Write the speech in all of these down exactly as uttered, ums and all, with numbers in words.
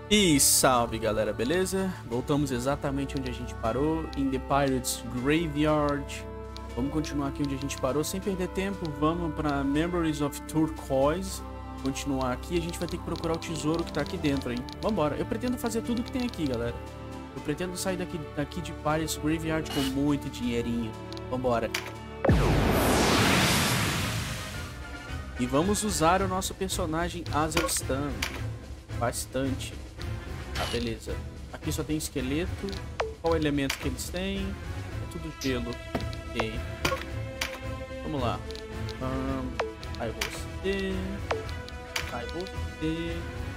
E salve galera, beleza? Voltamos exatamente onde a gente parou, em The Pirates Graveyard. Vamos continuar aqui onde a gente parou, sem perder tempo. Vamos para Memories of Turquoise. Continuar aqui, a gente vai ter que procurar o tesouro que tá aqui dentro, hein? Vambora, eu pretendo fazer tudo que tem aqui, galera. Eu pretendo sair daqui, daqui de Pirates Graveyard com muito dinheirinho. Vambora. E vamos usar o nosso personagem Azelstan. Bastante. Ah, beleza. Aqui só tem esqueleto. Qual elemento que eles têm? É tudo gelo. Ok. Vamos lá. Um, aí você. Aí você.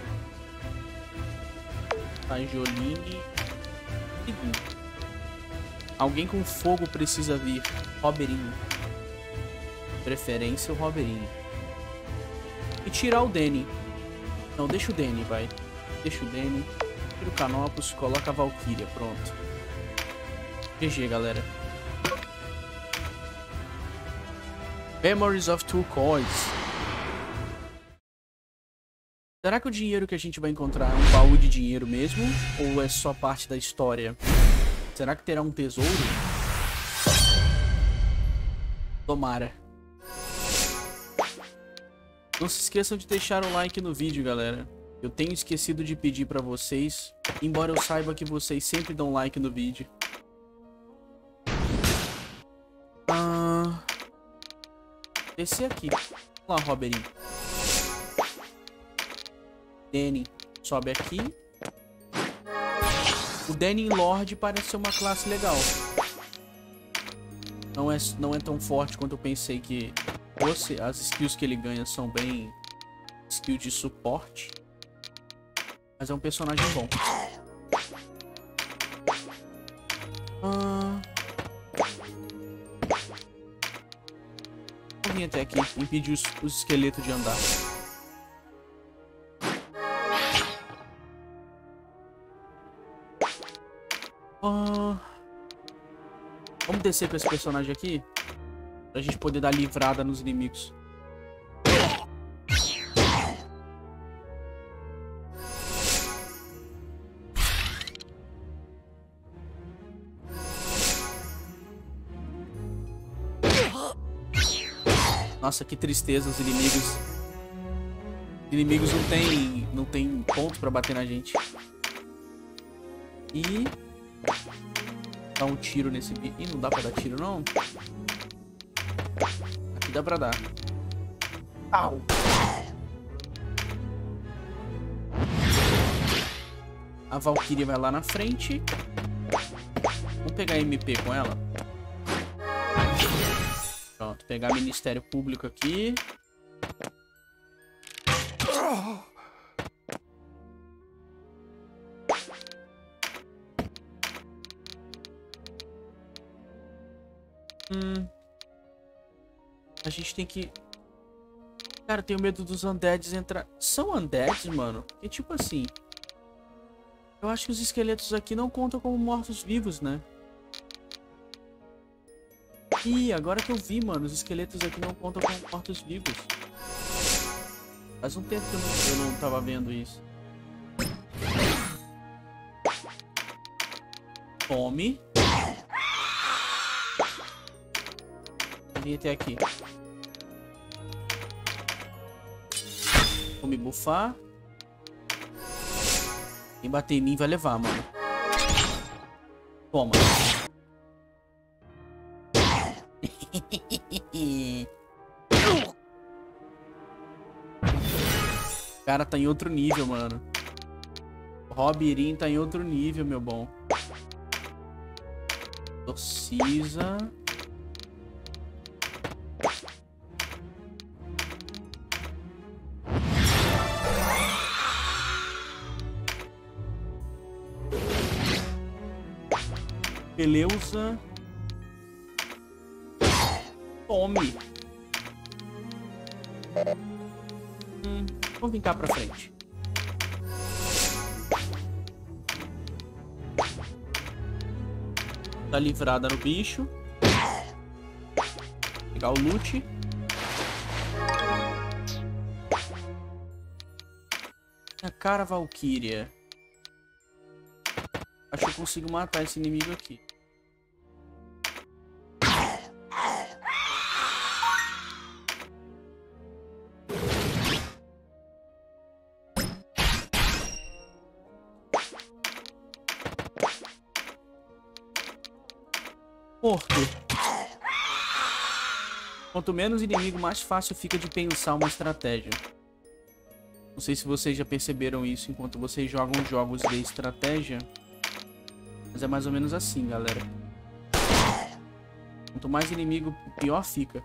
Aí Joline. Seguinte. Alguém com fogo precisa vir. Roberinho. Preferência o Roberinho. E tirar o Danny. Não, deixa o Danny, vai. Deixa o Danny. Tira o Canopus, coloca a Valkyria, pronto. G G, galera. Memories of Turquoise. Será que o dinheiro que a gente vai encontrar é um baú de dinheiro mesmo? Ou é só parte da história? Será que terá um tesouro? Tomara. Não se esqueçam de deixar o like no vídeo, galera. Eu tenho esquecido de pedir pra vocês, embora eu saiba que vocês sempre dão like no vídeo. Ah, descer aqui. Vamos lá, Roberinho. Danny, sobe aqui. O Danny Lord parece ser uma classe legal. Não é, não é tão forte quanto eu pensei que fosse. As skills que ele ganha são bem skills de suporte. Mas é um personagem bom. Ah... Vou vir até aqui, impedir os, os esqueletos de andar. Ah... Vamos descer com esse personagem aqui, pra gente poder dar livrada nos inimigos. Nossa, que tristeza os inimigos. Os inimigos não tem, não tem ponto pra bater na gente. E... dá um tiro nesse bicho. Ih, não dá pra dar tiro, não? Aqui dá pra dar. Au! A Valkyria vai lá na frente. Vamos pegar M P com ela. Pronto, pegar Ministério Público aqui. Hum. A gente tem que... Cara, eu tenho medo dos undeads entrar... São undeads, mano? Porque tipo assim... Eu acho que os esqueletos aqui não contam como mortos-vivos, né? Ih, agora que eu vi, mano, os esqueletos aqui não contam como mortos-vivos. Faz um tempo que eu não, eu não tava vendo isso. Tome. Vou vir até aqui. Vou me bufar. Quem bater em mim vai levar, mano. Toma. O cara tá em outro nível, mano. O Roberinho tá em outro nível, meu bom. Torcisa. Beleza. Tome. Hum, vamos vir cá pra frente. Dá livrada no bicho. Pegar o loot. A cara Valkyria. acho que eu consigo matar esse inimigo aqui. Morto. Quanto menos inimigo, mais fácil fica de pensar uma estratégia. Não sei se vocês já perceberam isso enquanto vocês jogam jogos de estratégia. Mas é mais ou menos assim, galera. Quanto mais inimigo, pior fica.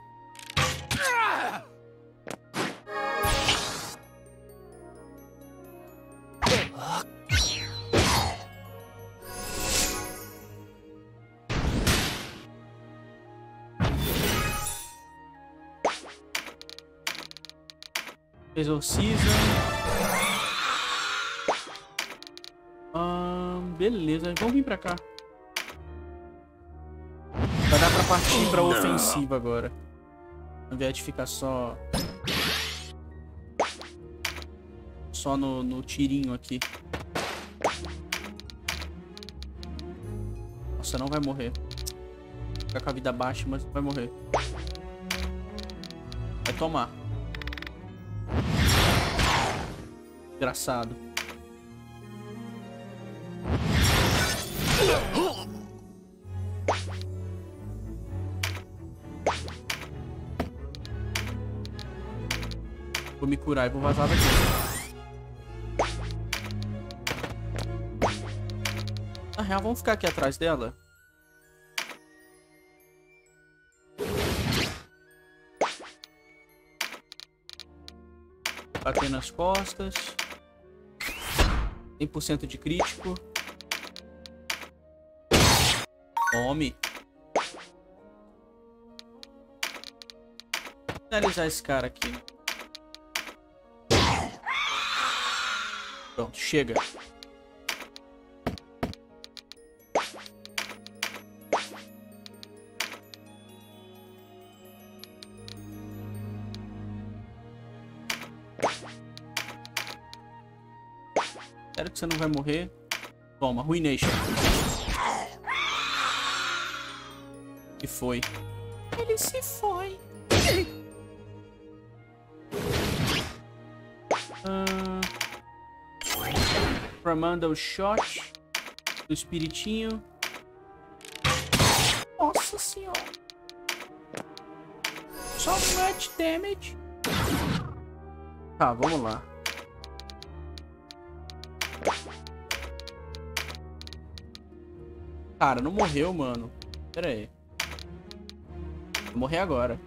Exorciza. Ah, beleza, vamos vir pra cá. Vai dar pra partir pra ofensiva agora. Ao invés de ficar só... Só no, no tirinho aqui. Nossa, não vai morrer. Fica com a vida baixa, mas vai morrer. Vai tomar. Engraçado. Vou me curar e vou vazar daqui. Na real, vamos ficar aqui atrás dela. Bater nas costas. cem por cento de crítico. Tome. Finalizar esse cara aqui. Pronto, chega. Espero que você não vai morrer. Toma, Ruination. E foi. Ele se foi. Uh... Manda o shot do espiritinho. Nossa senhora. So much damage. Tá, vamos lá. Cara, não morreu, mano. Pera aí. Vou morrer agora.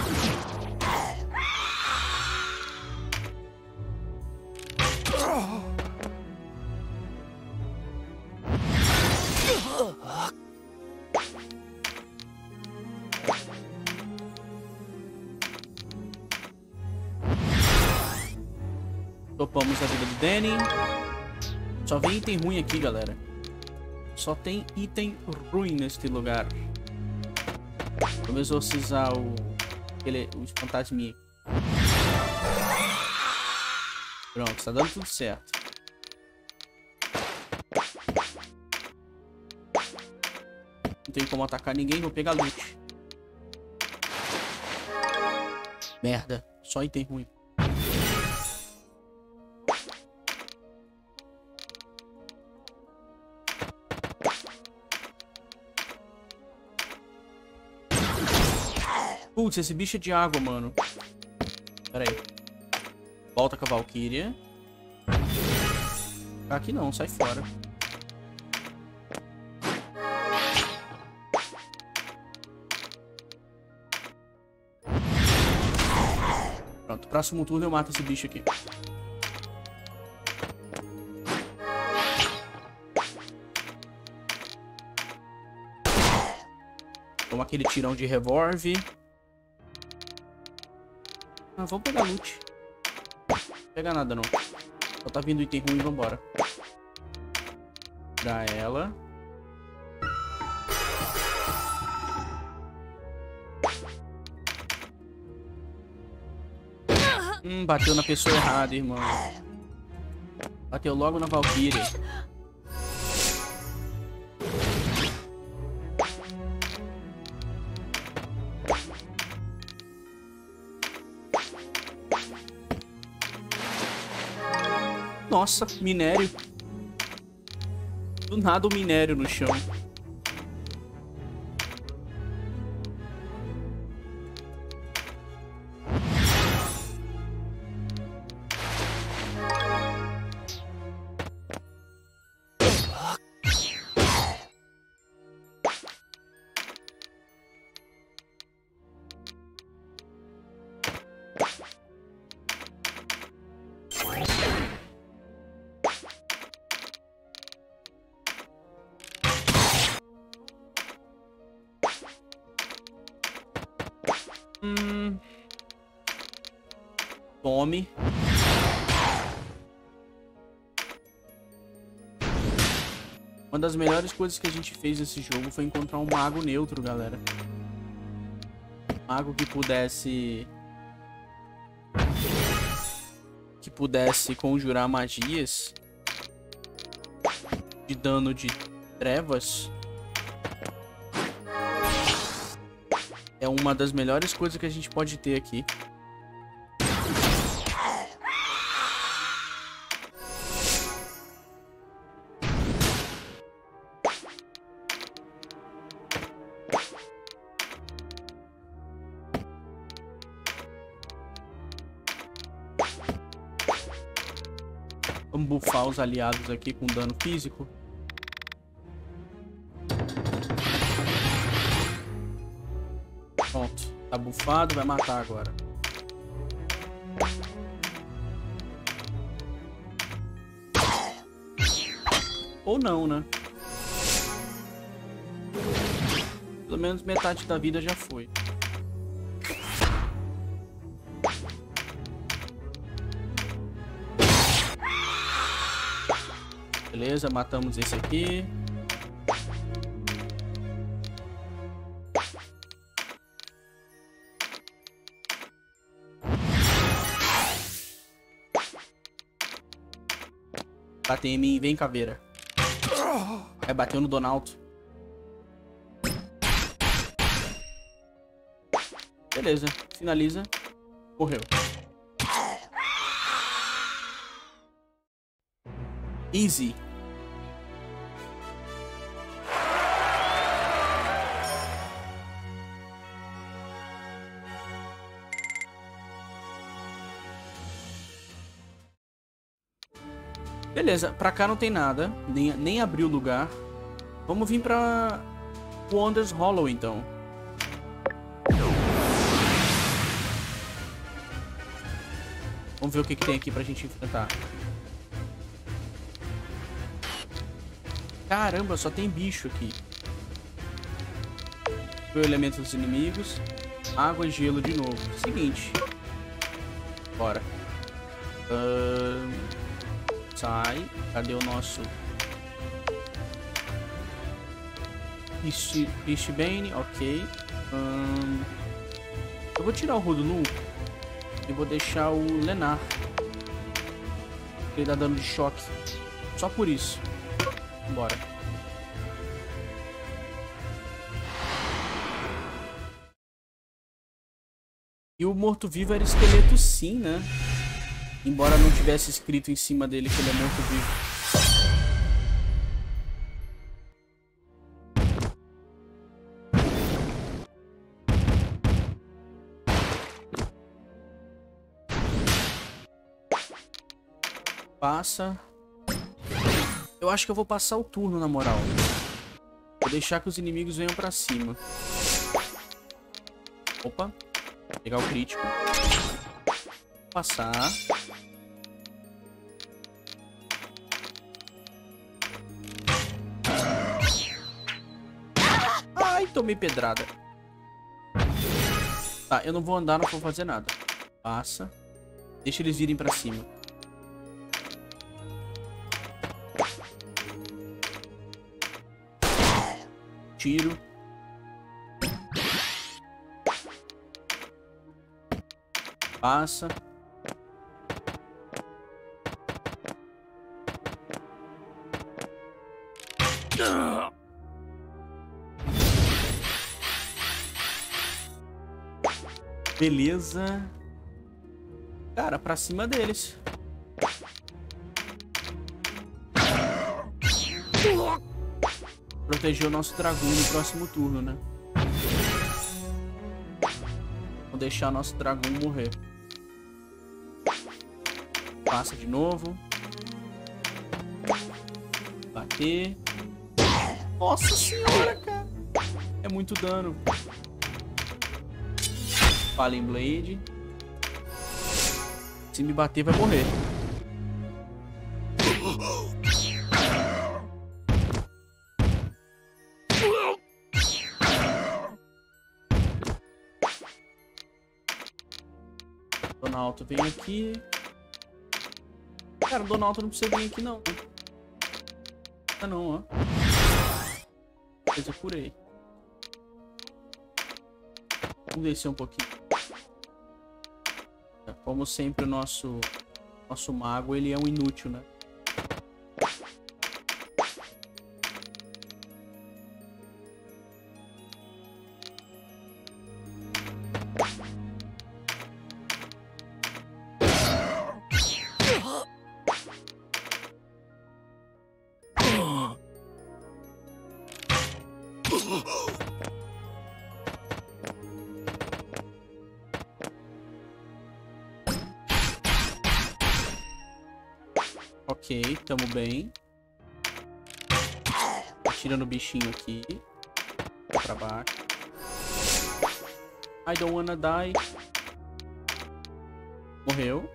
Topamos a vida do Danny. Só vem item ruim aqui, galera. Só tem item ruim neste lugar. Vamos exorcizar o... Aquele, os fantasminhos. Pronto, tá dando tudo certo. Não tem como atacar ninguém, vou pegar loot. Merda, só item ruim. Putz, esse bicho é de água, mano. Pera aí. Volta com a Valkyria. Aqui não, sai fora. Pronto, próximo turno eu mato esse bicho aqui. Toma aquele tirão de revólver. Ah, vamos pegar loot. Não vou pegar nada não. Só tá vindo item ruim, vambora. Pra ela. Hum, bateu na pessoa errada, irmão. Bateu logo na Valkyria. Nossa, minério. Do nada o minério no chão. Hum. Tome. Uma das melhores coisas que a gente fez nesse jogo foi encontrar um mago neutro, galera. Um mago que pudesse... Que pudesse conjurar magias de dano de trevas. É uma das melhores coisas que a gente pode ter aqui. Vamos buffar os aliados aqui com dano físico. Pronto, tá bufado, vai matar agora. Ou não, né? Pelo menos metade da vida já foi. Beleza, matamos esse aqui. Bateu em mim, vem caveira. Aí bateu no Donaldo. Beleza, finaliza. Morreu. Easy. Beleza, pra cá não tem nada. Nem, nem abri o lugar. Vamos vir pra Wonders Hollow, então. Vamos ver o que, que tem aqui pra gente enfrentar. Caramba, só tem bicho aqui. Foi o elemento dos inimigos. Água e gelo de novo. Seguinte. Bora. Uh, sai. Cadê o nosso... Fishbane, ok. Um, eu vou tirar o Rudunu e vou deixar o Lenar. Ele dá dano de choque. Só por isso. Bora. E o morto-vivo era esqueleto sim, né? Embora não tivesse escrito em cima dele que ele é morto-vivo. Passa. Eu acho que eu vou passar o turno, na moral. Vou deixar que os inimigos venham pra cima. Opa. Pegar o crítico. Passar. Ai, tomei pedrada. Tá, eu não vou andar, não vou fazer nada. Passa. Deixa eles virem pra cima. Tiro. Passa. Beleza. Cara, pra cima deles. Proteger o nosso dragão no próximo turno, né? Vou deixar nosso dragão morrer. Passa de novo. Bater. Nossa senhora, cara. É muito dano. Fallen Blade. Se me bater, vai morrer. Donalto vem aqui. Cara, o Donalto não precisa vir aqui, não. Ah, não, ó. Mas eu curei. Vamos descer um pouquinho. Como sempre, o nosso, nosso mago, ele é um inútil, né? Ok, tamo bem. Tirando o bichinho aqui. Pra baixo. I don't wanna die. Morreu.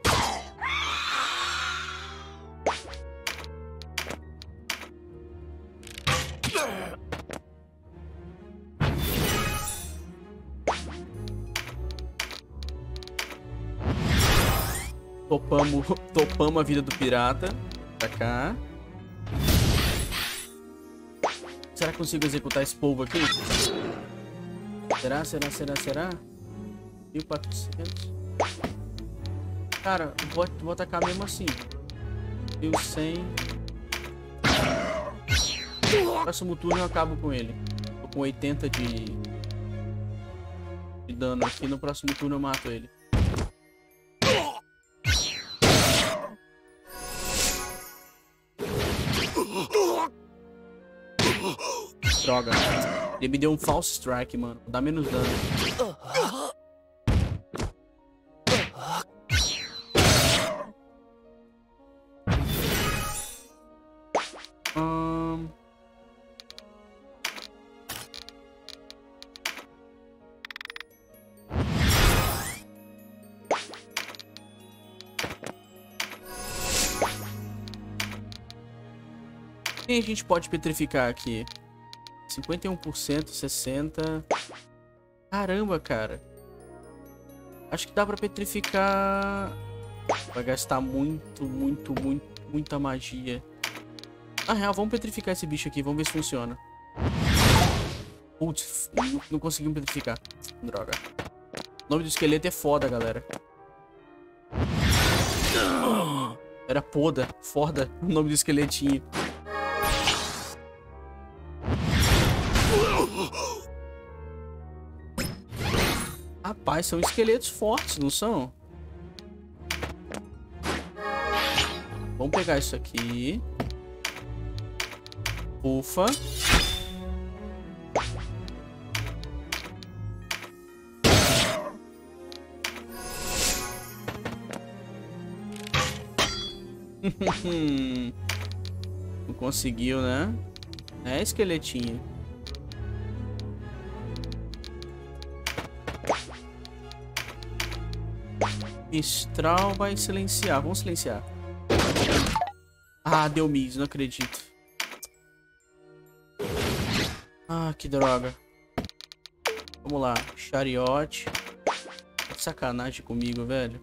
Topamos, topamos a vida do pirata. Pra cá. Será que consigo executar esse povo aqui? Será, será, será, será? mil e quatrocentos. Cara, vou, vou atacar mesmo assim. mil e cem. Próximo turno eu acabo com ele. Tô com oitenta de, de dano aqui. No próximo turno eu mato ele. Droga. Ele me deu um false strike, mano. Dá menos dano. Hum... Quem a gente pode petrificar aqui? cinquenta e um por cento, sessenta por cento. Caramba, cara. Acho que dá pra petrificar. Vai gastar muito, muito, muito, muita magia. Na real, vamos petrificar esse bicho aqui. Vamos ver se funciona. Putz, não, não conseguimos petrificar. Droga. O nome do esqueleto é foda, galera. Era Poda. Foda o nome do esqueletinho. Rapaz, são esqueletos fortes, não são? Vamos pegar isso aqui. Ufa. Não conseguiu, né? É, esqueletinho. Mistral vai silenciar. Vamos silenciar. Ah, deu miss, não acredito. Ah, que droga. Vamos lá. Chariot. Tá de sacanagem comigo, velho.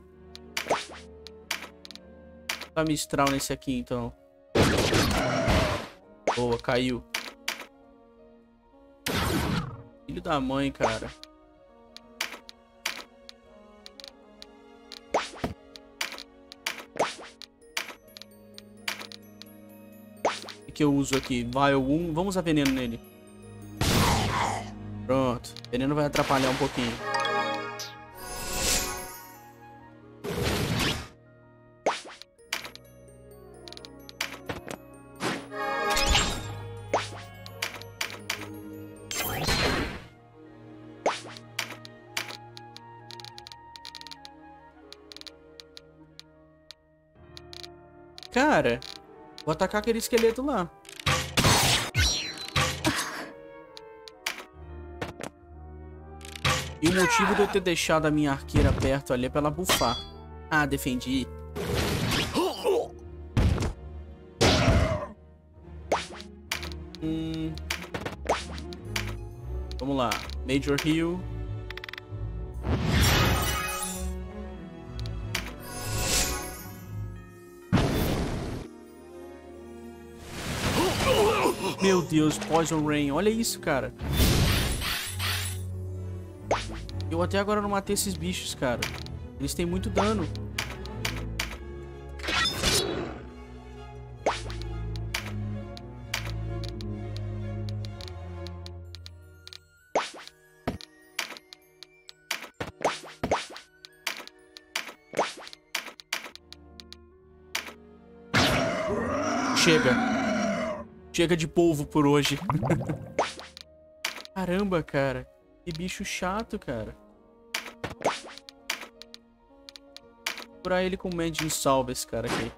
Tá Mistral nesse aqui, então. Boa, caiu. Filho da mãe, cara. O que eu uso aqui? Vai um. Vamos usar veneno nele. Pronto. Veneno vai atrapalhar um pouquinho. Cara, vou atacar aquele esqueleto lá. E o motivo de eu ter deixado a minha arqueira perto ali é pra ela bufar. Ah, defendi. Hum. Vamos lá. Major Heal. Meu Deus, Poison Rain. Olha isso, cara. Eu até agora não matei esses bichos, cara. Eles têm muito dano. Chega. Chega de polvo por hoje. Caramba, cara. Que bicho chato, cara. Vou curar ele com Mending Salve, esse cara aqui.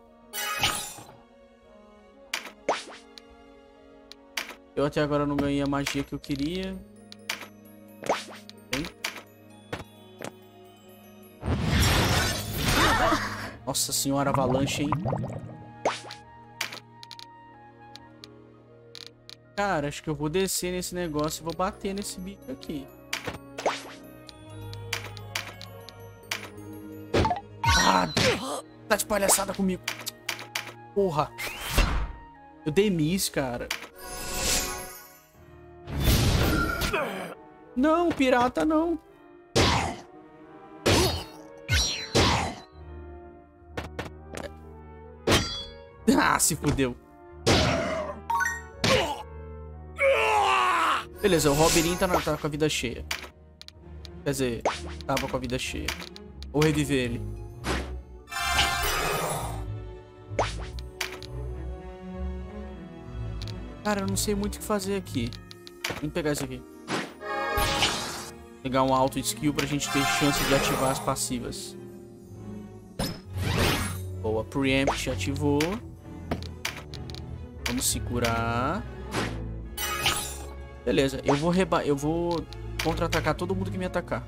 Eu até agora não ganhei a magia que eu queria. Hein? Nossa senhora, avalanche, hein? Cara, acho que eu vou descer nesse negócio e vou bater nesse bicho aqui. Ah, tá de palhaçada comigo. Porra. Eu dei miss, cara. Não, pirata não. Ah, se fudeu. Beleza, o Robirin tá, tá com a vida cheia. Quer dizer, tava com a vida cheia. Vou reviver ele. Cara, eu não sei muito o que fazer aqui. Vamos pegar isso aqui. Pegar um auto skill pra gente ter chance de ativar as passivas. Boa, Preempt ativou. Vamos se curar. Beleza, eu vou reba... eu vou contra-atacar todo mundo que me atacar.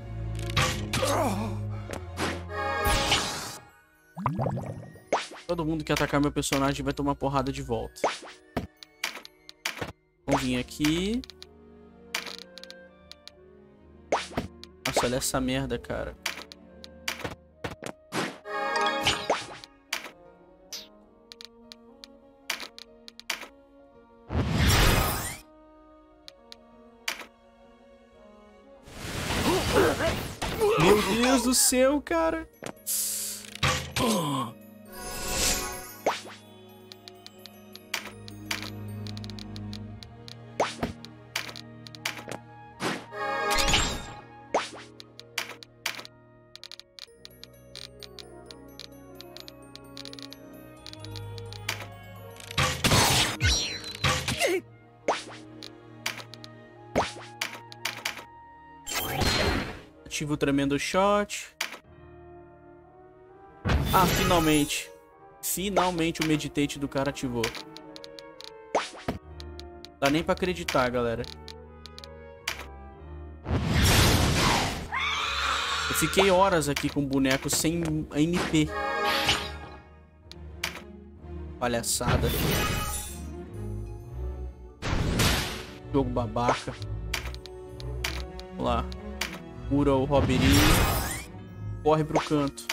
Todo mundo que atacar meu personagem vai tomar porrada de volta. Vamos vir aqui. Nossa, olha essa merda, cara. Meu Deus do céu, cara. Ativa o tremendo shot. Ah, finalmente. Finalmente o meditate do cara ativou. Dá nem pra acreditar, galera. Eu fiquei horas aqui com o boneco sem M P. Palhaçada. Jogo babaca. Vamos lá. Cura o Robirin. Corre pro canto.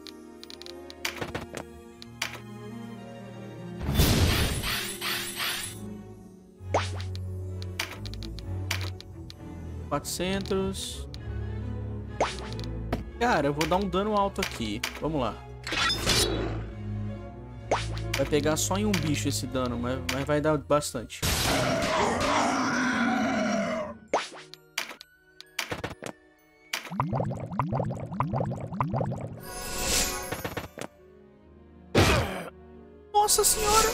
quatrocentos. Cara, eu vou dar um dano alto aqui. Vamos lá. Vai pegar só em um bicho esse dano, mas, mas vai dar bastante. Nossa senhora!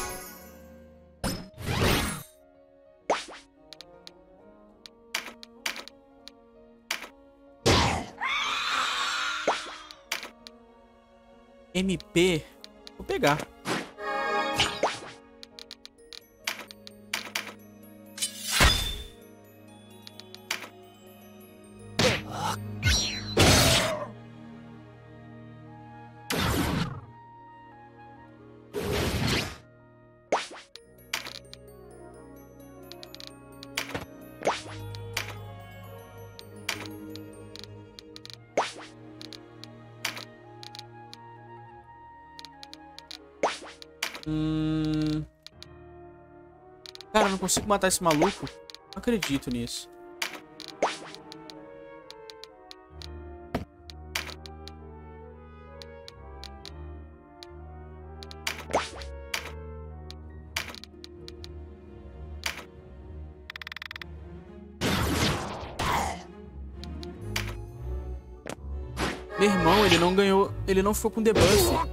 M P. Vou pegar. Hum... Cara, eu não consigo matar esse maluco. Não acredito nisso. Meu irmão, ele não ganhou... Ele não ficou com debuff.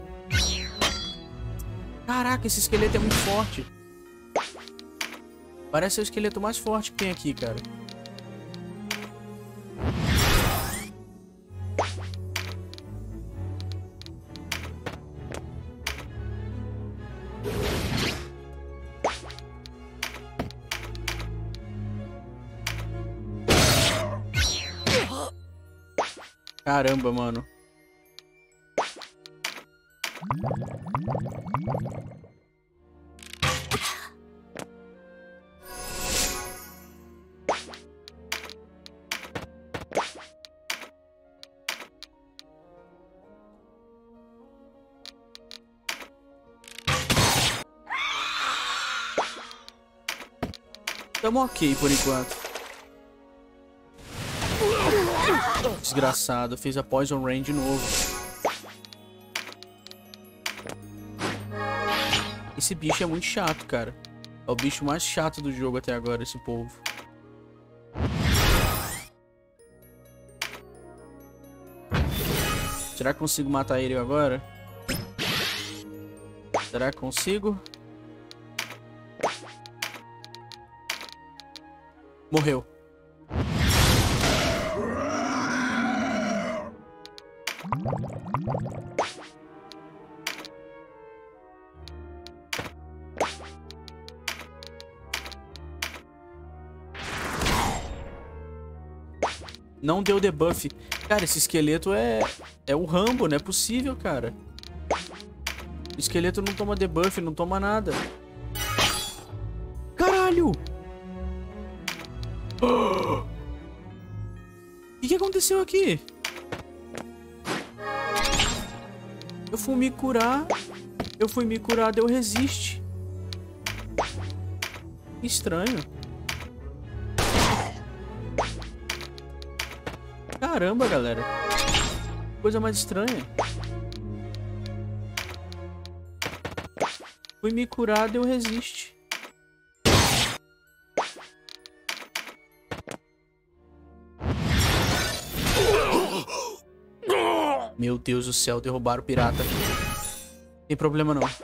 Caraca, esse esqueleto é muito forte. Parece ser o esqueleto mais forte que tem aqui, cara. Caramba, mano. Tamo ok por enquanto. Desgraçado, fez a Poison Rain de novo. Esse bicho é muito chato, cara. É o bicho mais chato do jogo até agora, esse povo. Será que consigo matar ele agora? Será que consigo? Morreu. Não deu debuff. Cara, esse esqueleto é... É o Rambo, não é possível, cara. O esqueleto não toma debuff, não toma nada. Caralho! O que, que aconteceu aqui? Eu fui me curar. Eu fui me curar, deu resiste. Estranho. Caramba, galera. Coisa mais estranha. Fui me curar, deu resiste. Meu Deus do céu, derrubaram o pirata. Tem problema não.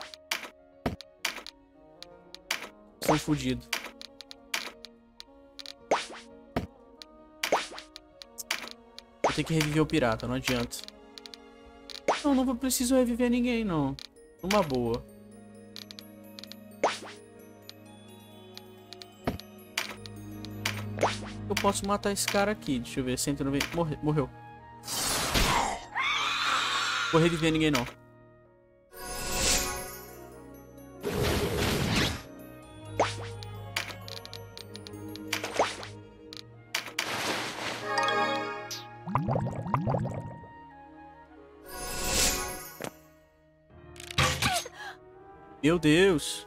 Estão fodidos. Vou ter que reviver o pirata, não adianta. Não, não preciso reviver ninguém, não. Uma boa. Eu posso matar esse cara aqui. Deixa eu ver, cento e noventa... Morre... Morreu. Vou reviver ninguém, não. Meu Deus.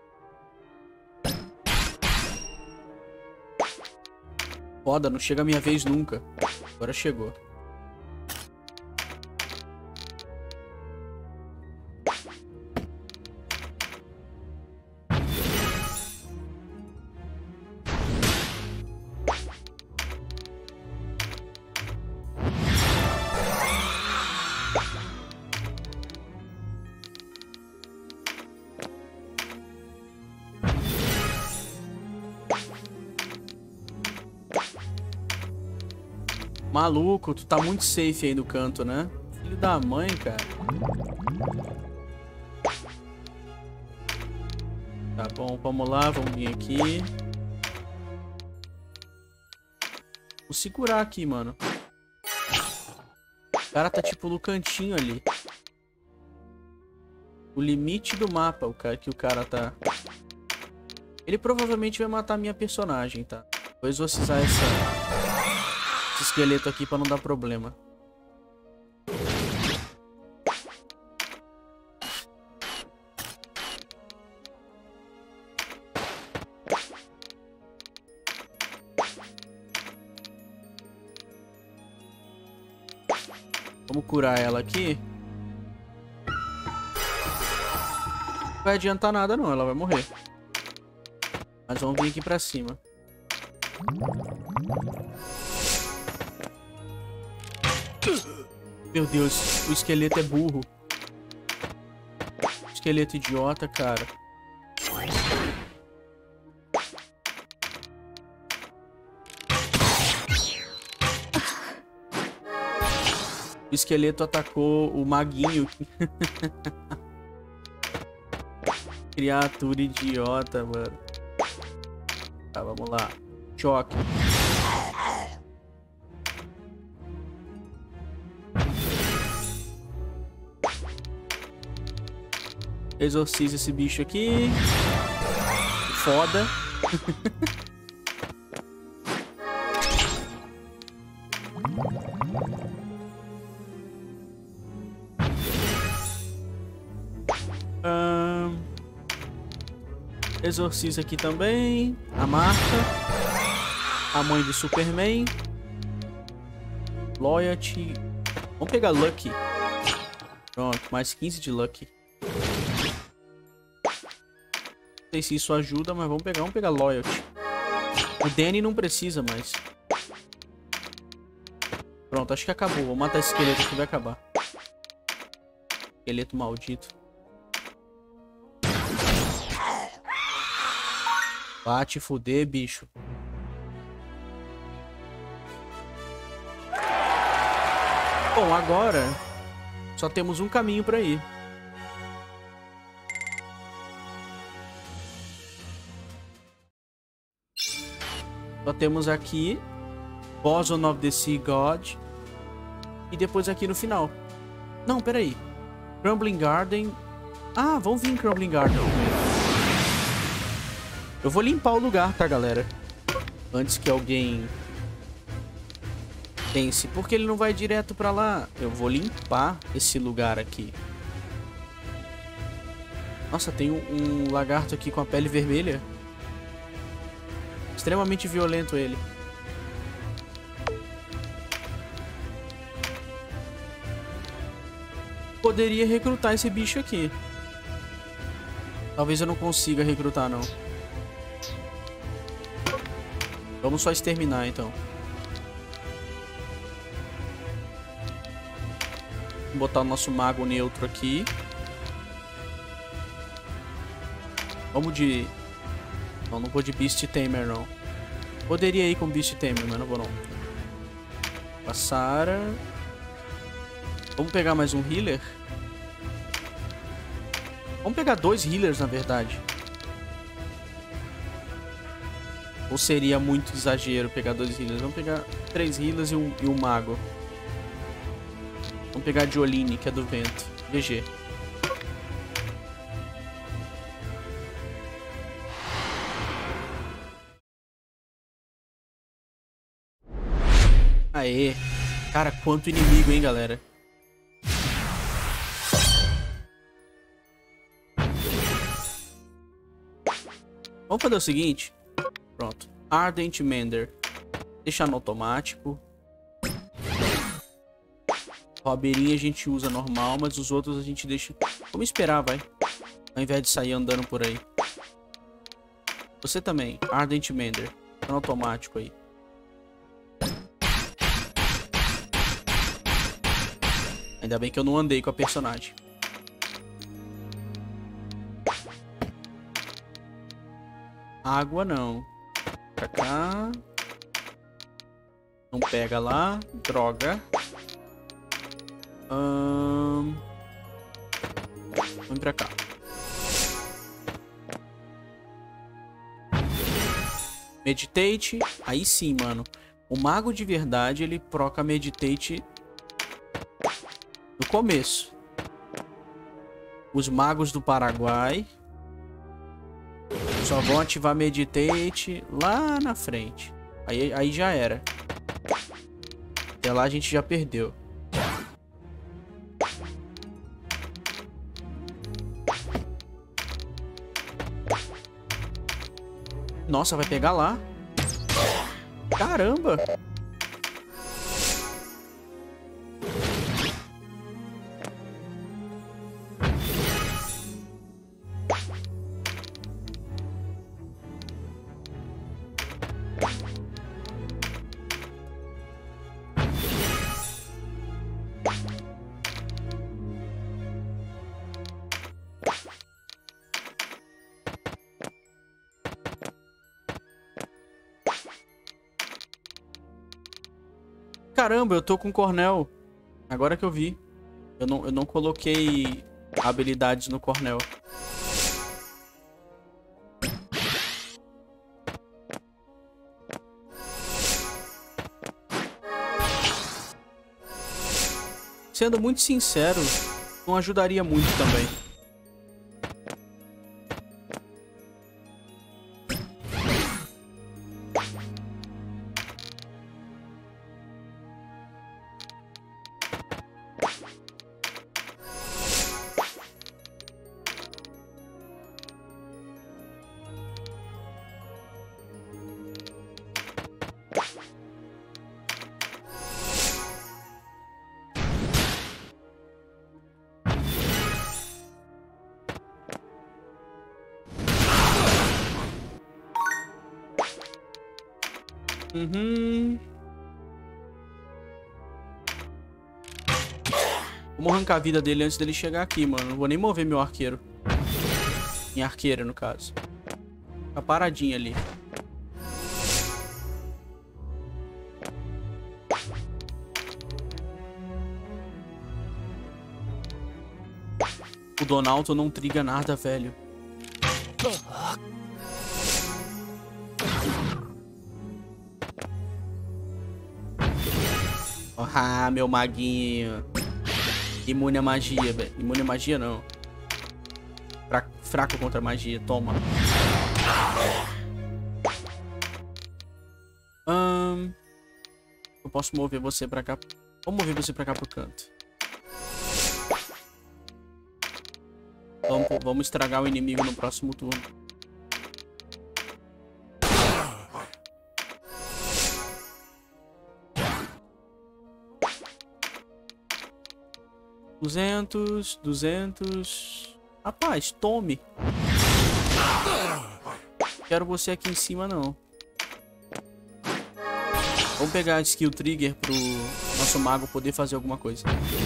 Foda, não chega a minha vez nunca. Agora chegou. Maluco, tu tá muito safe aí no canto, né? Filho da mãe, cara. Tá bom, vamos lá, vamos vir aqui. Vou segurar aqui, mano. O cara tá tipo no cantinho ali. O limite do mapa, o cara, que o cara tá. Ele provavelmente vai matar minha personagem, tá? Vou exorcizar essa... esse esqueleto aqui pra não dar problema. Vamos curar ela aqui. Não vai adiantar nada não, ela vai morrer. Mas vamos vir aqui pra cima. Meu Deus, o esqueleto é burro. Esqueleto idiota, cara. O esqueleto atacou o maguinho. Criatura idiota, mano. Tá, vamos lá. Choque. Exorciza esse bicho aqui. Foda. um, exorciza aqui também. A Marta. A mãe de Superman. Loyalty. Vamos pegar Lucky. Pronto, mais quinze de Lucky. Não sei se isso ajuda, mas vamos pegar, vamos pegar Loyalty. O Danny não precisa mais. Pronto, acho que acabou. Vou matar esse esqueleto aqui, vai acabar. Esqueleto maldito. Bate, fuder, bicho. Bom, agora só temos um caminho pra ir. Só temos aqui Boson of the Sea God. E depois aqui no final. Não, peraí. Crumbling Garden. Ah, vamos vir em Crumbling Garden. Eu vou limpar o lugar, tá, galera? Antes que alguém pense. Porque ele não vai direto pra lá. Eu vou limpar esse lugar aqui. Nossa, tem um, um lagarto aqui com a pele vermelha. Extremamente violento ele. Poderia recrutar esse bicho aqui. Talvez eu não consiga recrutar, não. Vamos só exterminar, então. Vou botar o nosso mago neutro aqui. Vamos de... Não, não vou de Beast Tamer, não. Poderia ir com Beast Tamer, mas não vou, não. Passara. Vamos pegar mais um healer? Vamos pegar dois healers, na verdade. Ou seria muito exagero pegar dois healers? Vamos pegar três healers e um, e um mago. Vamos pegar a Jolene, que é do vento. G G. Aê. Cara, quanto inimigo, hein, galera. Vamos fazer o seguinte. Pronto. Ardent Mender. Deixar no automático. Robeirinha a gente usa normal, mas os outros a gente deixa... Vamos esperar, vai. Ao invés de sair andando por aí. Você também. Ardent Mender. Tá no automático aí. Ainda bem que eu não andei com a personagem. Água não. Pra cá. Não pega lá. Droga. Hum... Vamos pra cá. Meditate. Aí sim, mano. O mago de verdade, ele proca Meditate no começo. Os magos do Paraguai só vão ativar Meditate lá na frente. Aí, aí já era. Até lá a gente já perdeu. Nossa, vai pegar lá. Caramba. Caramba, eu tô com Cornel. Agora que eu vi. Eu não, eu não coloquei habilidades no Cornel. Sendo muito sincero, não ajudaria muito também. Uhum. Vamos arrancar a vida dele antes dele chegar aqui, mano. Não vou nem mover meu arqueiro. Minha arqueira, no caso. Tá paradinha ali. O Donaldo não triga nada, velho. Ah, meu maguinho. Imune a magia, velho. Imune a magia, não. Fraco, fraco contra a magia. Toma. Hum, eu posso mover você pra cá. Vou mover você pra cá pro canto. Vamos, vamos estragar o inimigo no próximo turno. Duzentos, duzentos. Rapaz, tome. Quero você aqui em cima, não. Vamos pegar a skill trigger pro nosso mago poder fazer alguma coisa.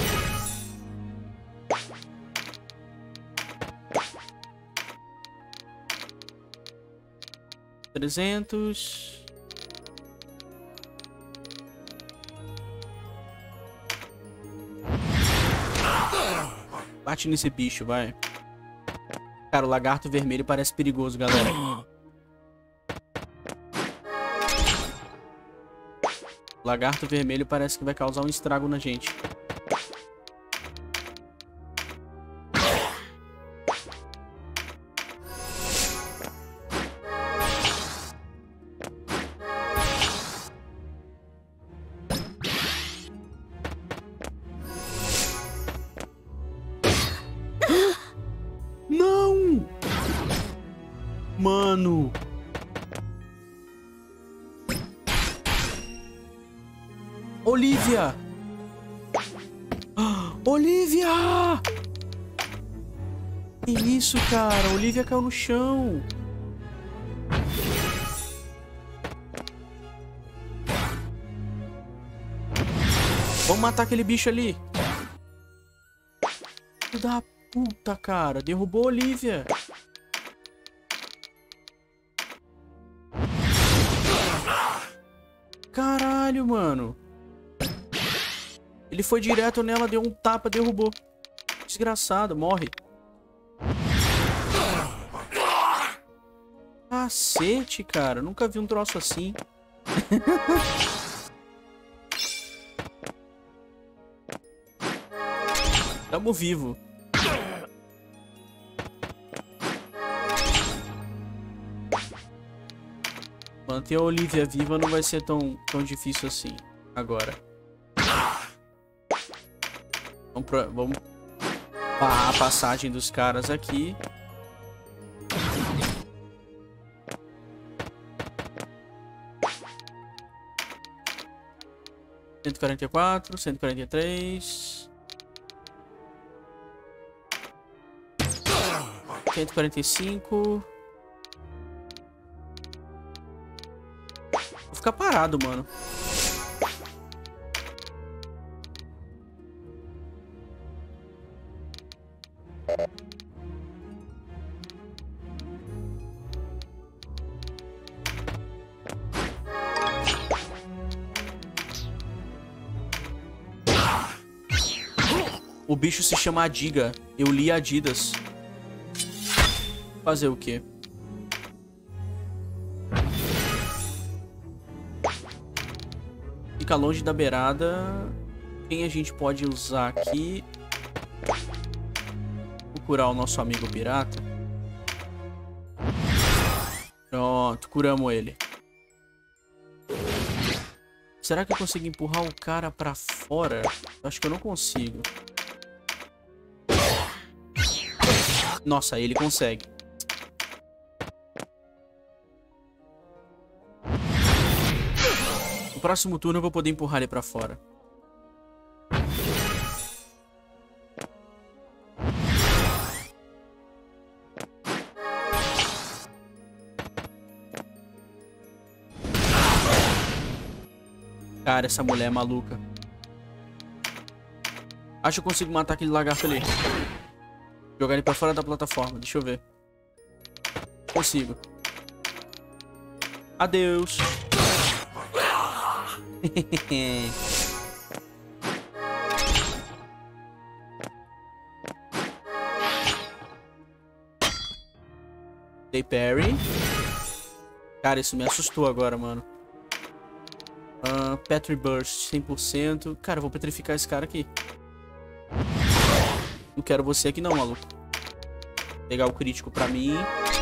Trezentos. Bate nesse bicho, vai. Cara, o lagarto vermelho parece perigoso, galera. O lagarto vermelho parece que vai causar um estrago na gente. Não! Mano! Olivia! Olivia! Que isso, cara? Olivia caiu no chão. Vamos matar aquele bicho ali. Filho da puta, cara. Derrubou a Olivia. Caralho, mano. Ele foi direto nela, deu um tapa, derrubou. Desgraçado, morre. Cacete, cara. Nunca vi um troço assim. Tamo vivo. Manter a Olivia viva não vai ser tão, tão difícil assim. Agora. Vamos, pra, vamos barrar a passagem dos caras aqui. cento e quarenta e quatro, cento e quarenta e três. cento e quarenta e cinco. Vou ficar parado, mano. O bicho se chama Adiga. Eu li Adidas. Fazer o quê? Fica longe da beirada. Quem a gente pode usar aqui? Vou curar o nosso amigo pirata. Pronto, curamos ele. Será que eu consigo empurrar o cara pra fora? Acho que eu não consigo. Nossa, ele consegue. No próximo turno eu vou poder empurrar ele pra fora. Cara, essa mulher é maluca. Acho que eu consigo matar aquele lagarto ali. Jogar ele pra fora da plataforma. Deixa eu ver. Consigo. Adeus. Dei parry. Cara, isso me assustou agora, mano. Uh, Petri Burst, cem por cento. Cara, eu vou petrificar esse cara aqui. Não quero você aqui não, maluco. Pegar o crítico pra mim.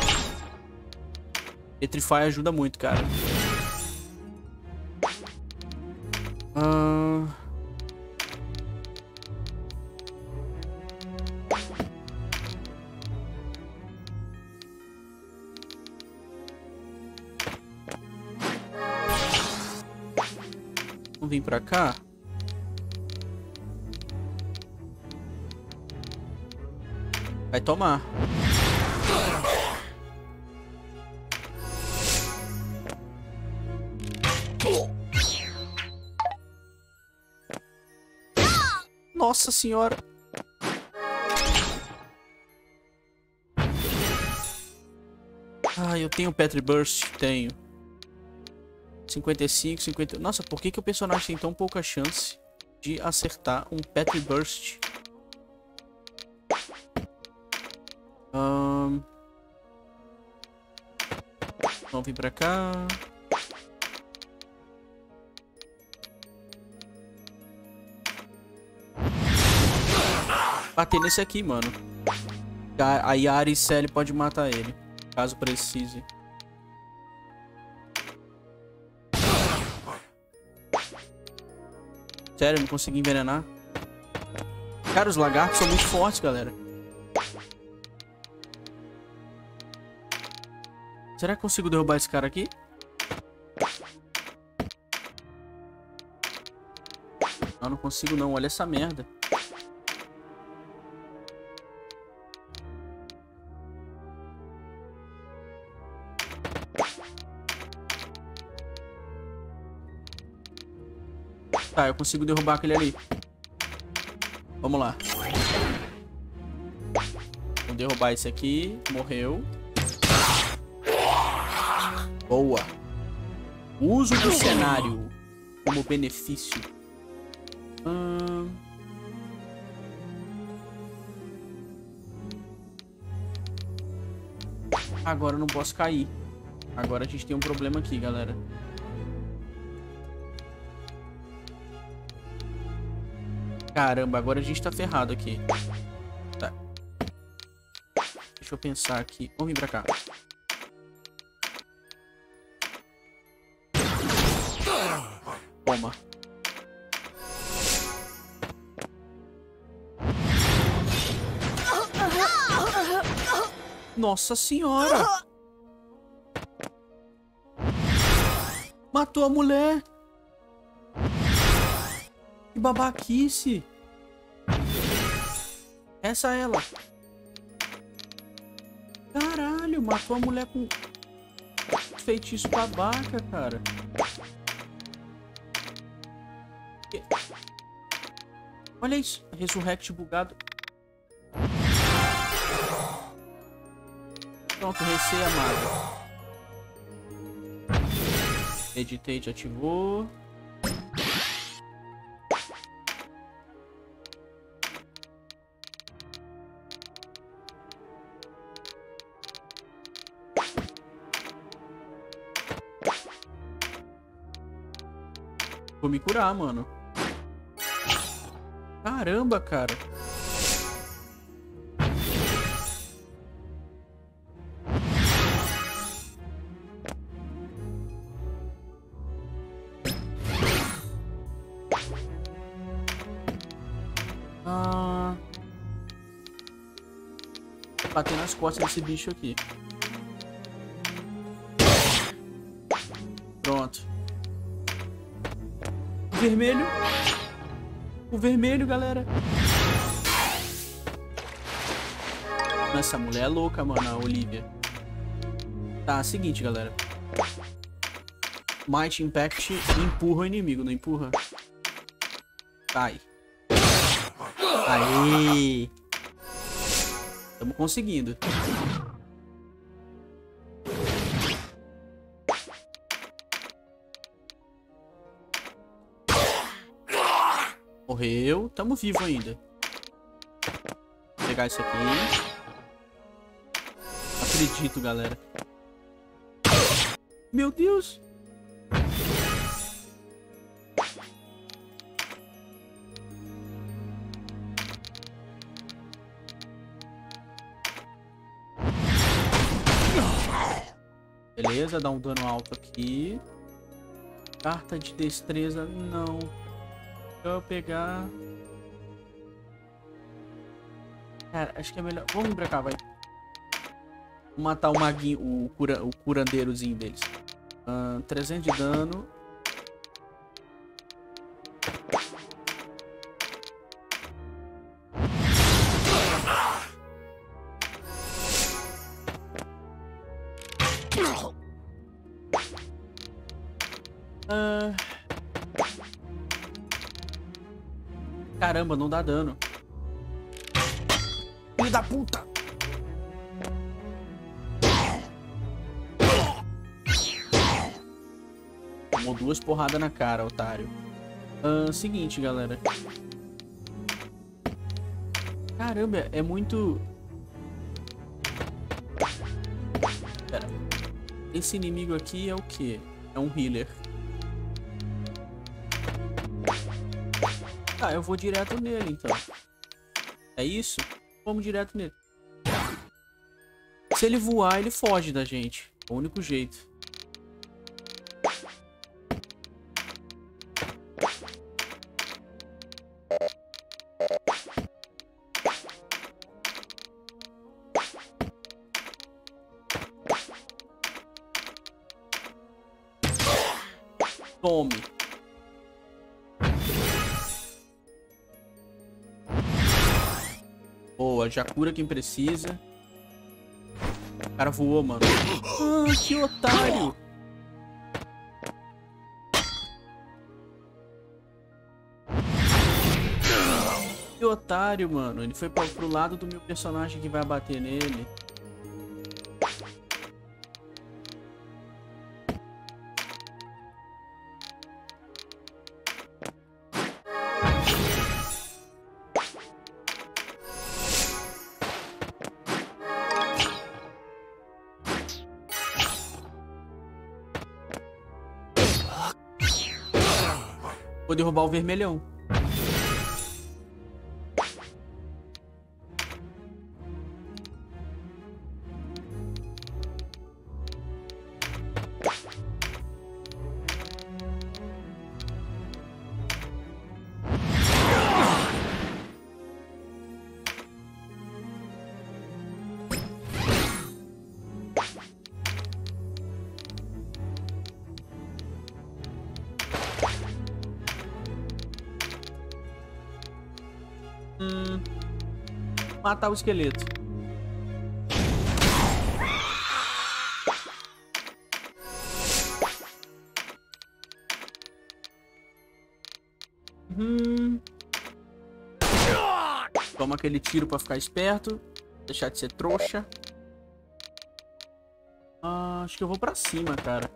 Petrify ajuda muito, cara. Uh... Vamos vir pra cá. Vai tomar. Nossa senhora. Ah, eu tenho Petri Burst? Tenho. cinquenta e cinco, cinquenta... Nossa, por que que o personagem tem tão pouca chance de acertar um Petri Burst? Um... Vamos vir pra cá. Bater nesse aqui, mano. A Yari Sally pode matar ele, caso precise. Sério, eu não consegui envenenar. Cara, os lagartos são muito fortes, galera. Será que eu consigo derrubar esse cara aqui? Não, não consigo não. Olha essa merda. Tá, eu consigo derrubar aquele ali. Vamos lá. Vou derrubar esse aqui. Morreu. Boa. Uso do cenário como benefício. Hum... Agora eu não posso cair. Agora a gente tem um problema aqui, galera. Caramba, agora a gente tá ferrado aqui. Tá. Deixa eu pensar aqui. Vamos vir pra cá. Toma. Nossa senhora! Matou a mulher! Que babaquice! Essa é ela! Caralho, matou a mulher com feitiço babaca, cara. Olha isso, Resurrect bugado. Pronto, recei a maga. Meditate ativou. Vou me curar, mano. Caramba, cara. Ah... Bater nas costas desse bicho aqui. Pronto. O vermelho. O vermelho, galera. Essa mulher é louca, mano, a Olivia. Tá, seguinte, galera. Might Impact empurra o inimigo, não empurra? Cai. Aê! Estamos conseguindo. Morreu. Tamo vivo ainda. Vou pegar isso aqui. Não acredito, galera. Meu Deus. Beleza, dá um dano alto aqui. Carta de destreza, não. Eu vou pegar... Cara, acho que é melhor... Vamos vir pra cá, vai. Vou matar o maguinho, o, cura... o curandeirozinho deles. Uh, trezentos de dano. Uh... Caramba, não dá dano. Filho da puta! Tomou duas porradas na cara, otário. Uh, seguinte, galera. Caramba, é muito... Pera. Esse inimigo aqui é o quê? É um healer. Tá, eu vou direto nele, então. É isso? Vamos direto nele. Se ele voar, ele foge da gente. É o único jeito. Tome. Boa, já cura quem precisa. O cara voou, mano. Ah, que otário. Que otário, mano. Ele foi pro, pro lado do meu personagem que vai bater nele. Vou derrubar o vermelhão. Hum, matar o esqueleto. Hum. Toma aquele tiro pra ficar esperto. Deixar de ser trouxa. Ah, acho que eu vou pra cima, cara.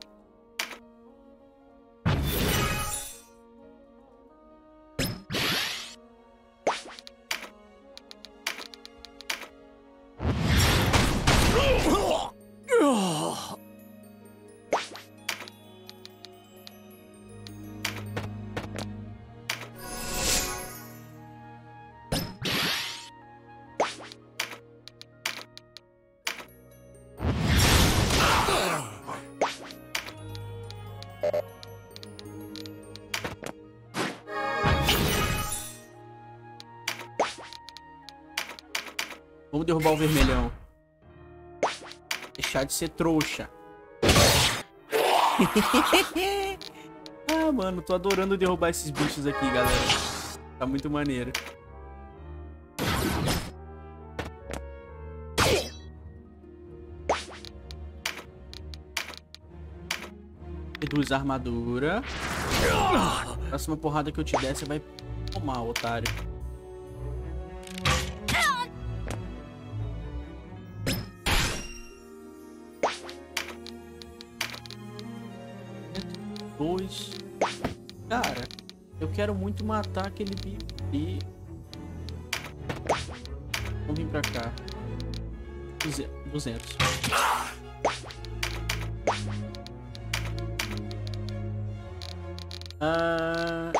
Vamos derrubar o vermelhão. Deixar de ser trouxa. Ah, mano, tô adorando derrubar esses bichos aqui, galera. Tá muito maneiro. Reduz a armadura. Próxima porrada que eu te der, você vai tomar, otário. Dois. Cara, eu quero muito matar aquele bicho ali. Vamos vir pra cá. duzentos. Ah...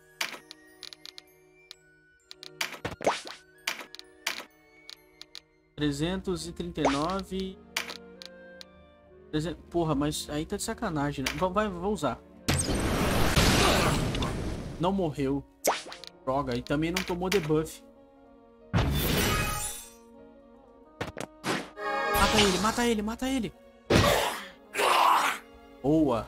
trezentos e trinta e nove. trezentos... Porra, mas aí tá de sacanagem, né? Vai, vou usar. Não morreu. Droga, e também não tomou debuff. Mata ele, mata ele, mata ele. Boa.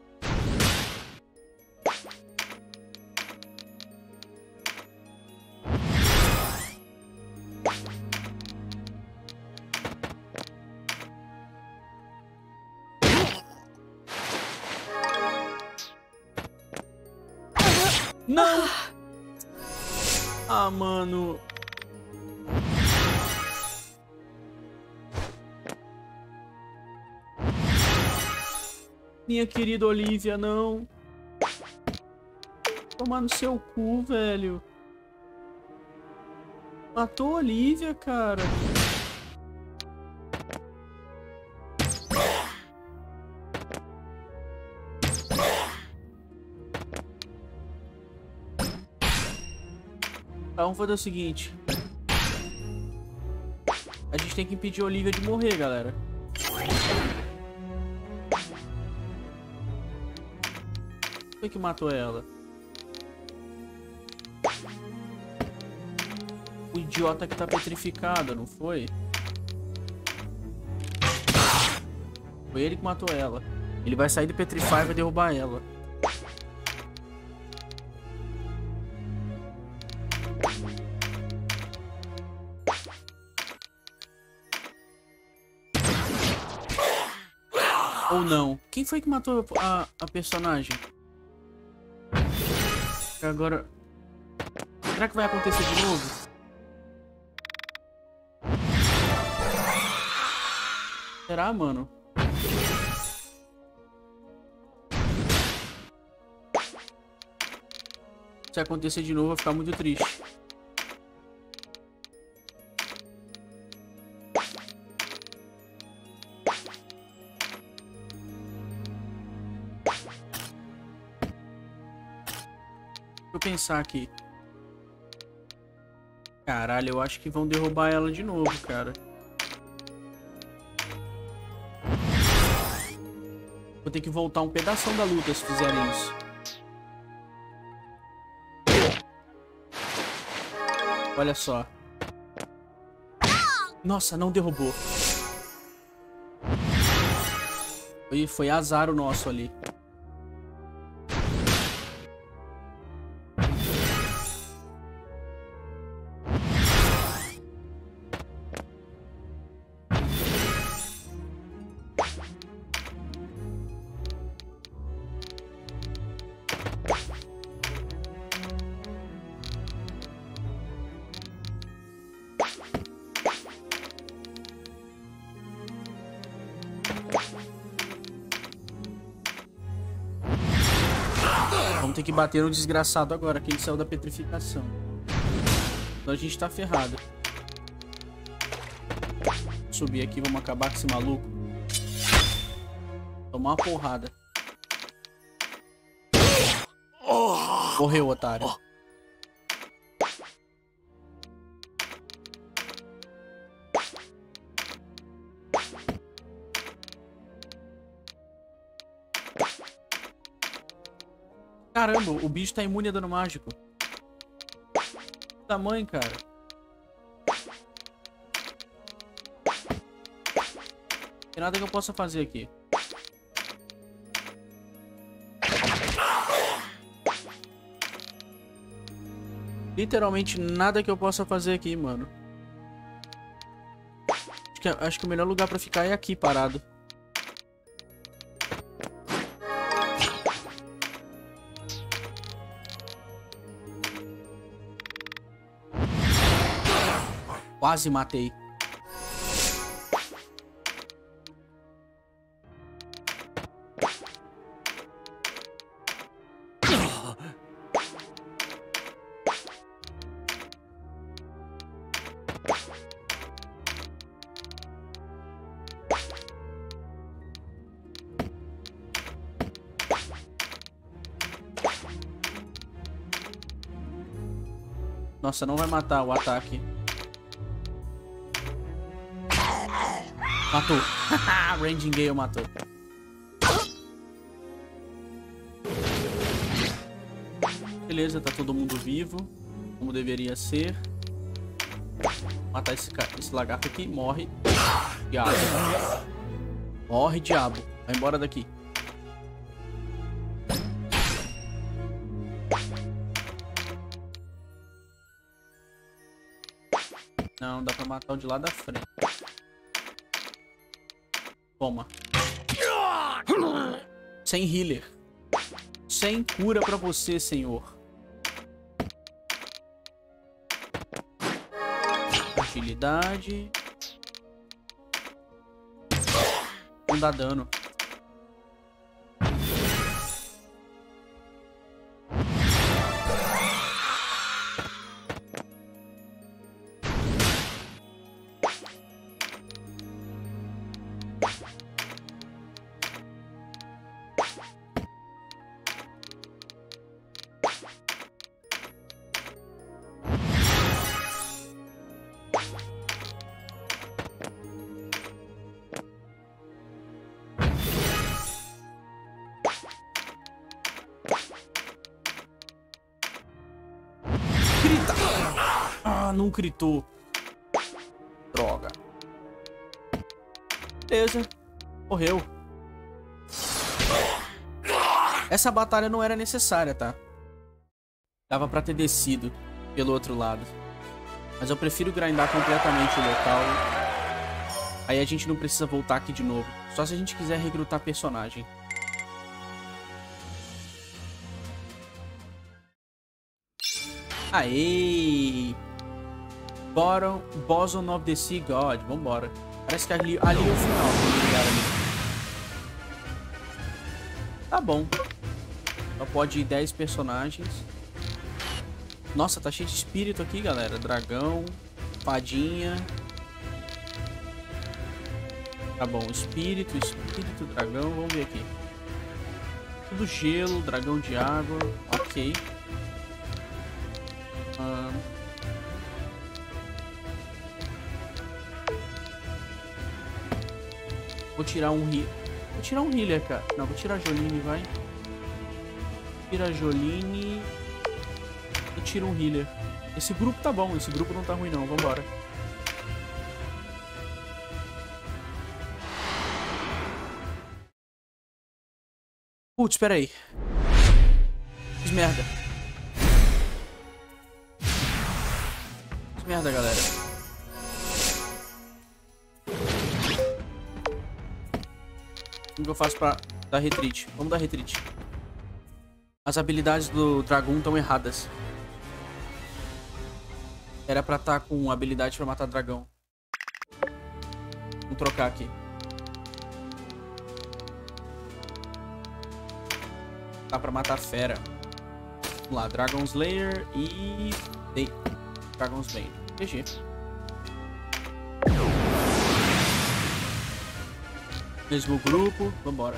Não! Ah, mano. Minha querida Olivia, não. Tomar no seu cu, velho. Matou a Olivia, cara. Vamos fazer o seguinte. A gente tem que impedir a Olivia de morrer, galera. Quem foi que matou ela? O idiota que tá petrificado, não foi? Foi ele que matou ela. Ele vai sair do Petrify e vai derrubar ela. Ou não? Quem foi que matou a, a personagem? Agora... Será que vai acontecer de novo? Será, mano? Se acontecer de novo, eu vou ficar muito triste. Deixa eu pensar aqui. Caralho, eu acho que vão derrubar ela de novo, cara. Vou ter que voltar um pedação da luta se fizerem isso. Olha só. Nossa, não derrubou. Foi, foi azar o nosso ali. Vamos ter que bater no desgraçado agora, que ele saiu da petrificação. Então a gente tá ferrado. Vou subir aqui, vamos acabar com esse maluco. Tomar uma porrada. Morreu, otário. Caramba, o bicho tá imune a dano mágico. Que tamanho, cara. nada que eu possa fazer aqui. Literalmente nada que eu possa fazer aqui, mano. Acho que, acho que o melhor lugar pra ficar é aqui, parado. Quase matei. Nossa, não vai matar o ataque. Matou. Ranging Gale matou. Beleza, tá todo mundo vivo. Como deveria ser. Matar esse, cara, esse lagarto aqui. Morre. Diabo. Morre, diabo. Vai embora daqui. Não, dá pra matar o de lá da frente. Toma. Sem healer. Sem cura pra você, senhor. Agilidade. Não dá dano. Grita! Ah, não gritou. Droga. Beleza. Morreu. Essa batalha não era necessária, tá? Dava pra ter descido pelo outro lado. Mas eu prefiro grindar completamente o local. Aí a gente não precisa voltar aqui de novo. Só se a gente quiser recrutar personagem. Aê! Bottom, Boson of the Sea God. Vambora. Parece que ali, ali é o final. Ali. Tá bom. Só pode ir dez personagens. Nossa, tá cheio de espírito aqui, galera. Dragão, fadinha. Tá bom, espírito, espírito, dragão. Vamos ver aqui. Tudo gelo, dragão de água. Ok. Ah. Vou tirar um healer. Vou tirar um healer, cara. Não, vou tirar a Joline, vai. Tira a Joline. E tira um healer. Esse grupo tá bom. Esse grupo não tá ruim, não. Vambora. Putz, espera aí. Fiz merda. Fiz merda, galera. Como que eu faço pra dar retreat? Vamos dar retreat. As habilidades do dragão estão erradas. Era pra estar com habilidade pra matar dragão. Vamos trocar aqui. Tá pra matar fera. Vamos lá, Dragon Slayer e... Dei. Dragon Slayer. G G. Mesmo grupo, vambora.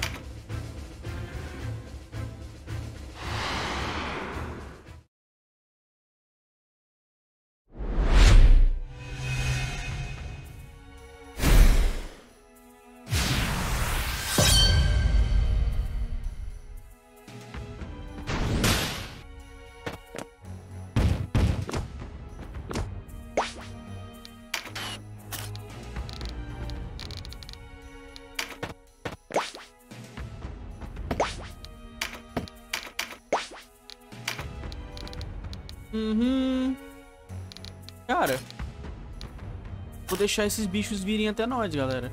Uhum. Cara, vou deixar esses bichos virem até nós, galera.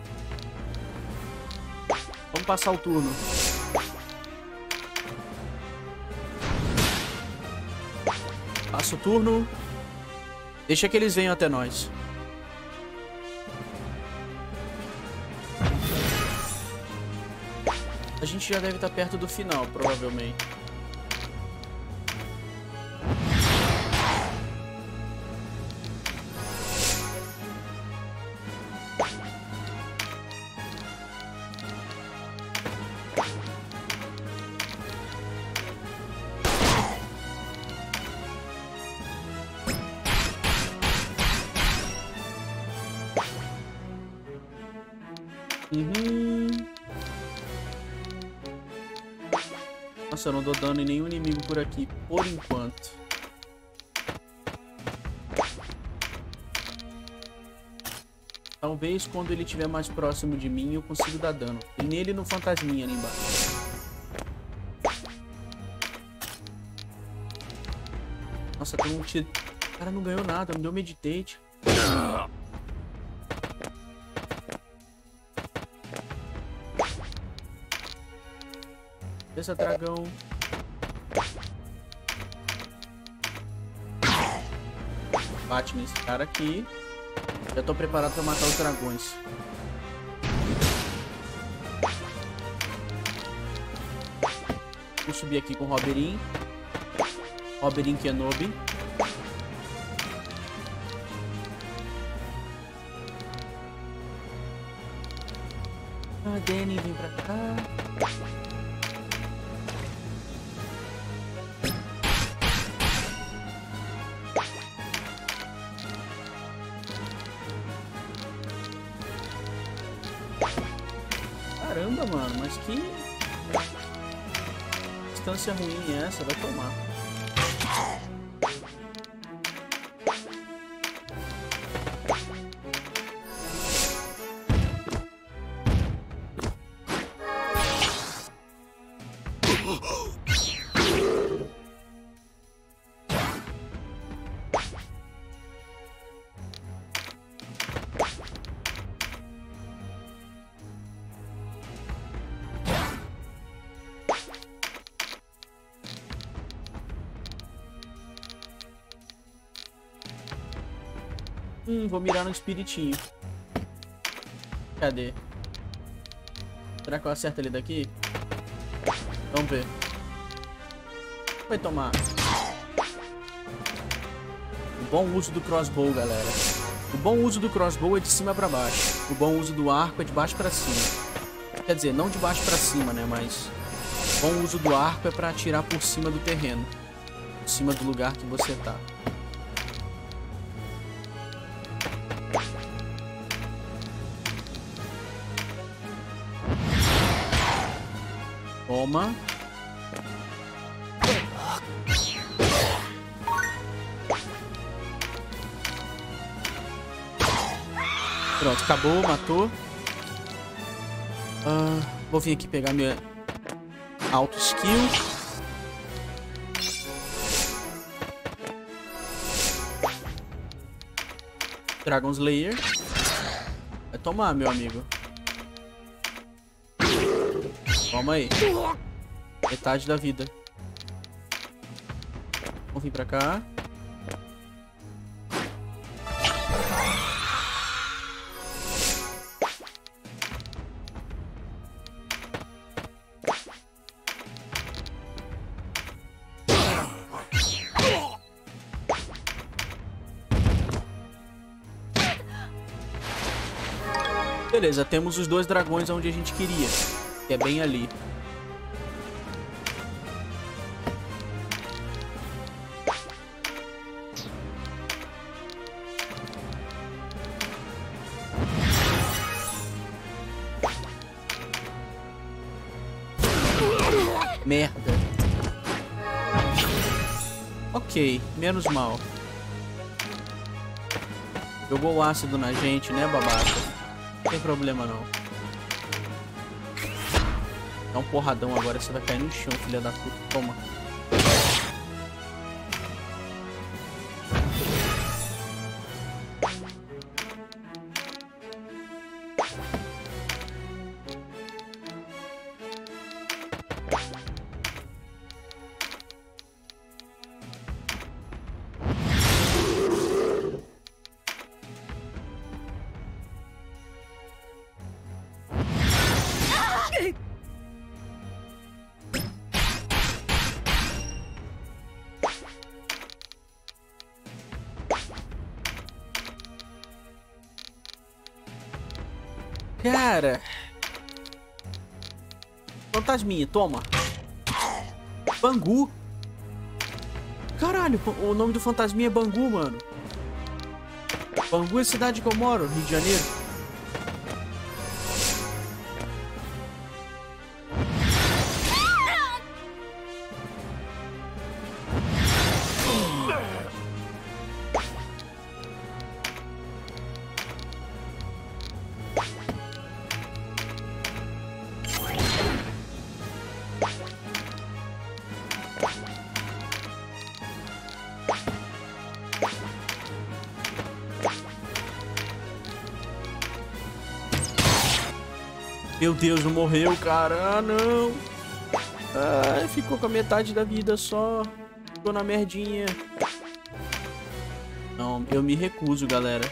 Vamos passar o turno. Passa o turno. Deixa que eles venham até nós. A gente já deve estar perto do final, provavelmente. Uhum. Nossa, eu não dou dano em nenhum inimigo por aqui, por enquanto. Talvez quando ele estiver mais próximo de mim eu consiga dar dano. E nele no fantasminha ali embaixo. Nossa, tem um tiro. O cara não ganhou nada, me deu meditate. Esse dragão. Bate nesse cara aqui. Já tô preparado pra matar os dragões. Vou subir aqui com o Roberin. Roberin Kenobi. Ah, Danny, vem pra cá. Caramba, mano, mas que distância ruim é essa? Vai tomar. Hum, vou mirar no espiritinho. Cadê? Será que eu acerto ele daqui? Vamos ver. Vai tomar. O bom uso do crossbow, galera. O bom uso do crossbow é de cima pra baixo. O bom uso do arco é de baixo pra cima. Quer dizer, não de baixo pra cima, né? Mas o bom uso do arco é pra atirar por cima do terreno. Por cima do lugar que você tá. Toma. Pronto, acabou, matou. Ah, vou vir aqui pegar minha auto skill. Dragon Slayer. Vai tomar, meu amigo. Toma aí. Metade da vida. Vamos vir pra cá. Beleza, temos os dois dragões onde a gente queria. Que é bem ali. Merda. Ok, menos mal. Jogou o ácido na gente, né, babaca? Não tem problema não. Dá um porradão agora, você vai cair no chão, filha da puta. Toma. Cara. Fantasminha, toma. Bangu. Caralho, o nome do fantasminha é Bangu, mano. Bangu é a cidade que eu moro, Rio de Janeiro. Meu Deus, não morreu, cara. Ah, não. Ah, ficou com a metade da vida só. Ficou na merdinha. Não, eu me recuso, galera.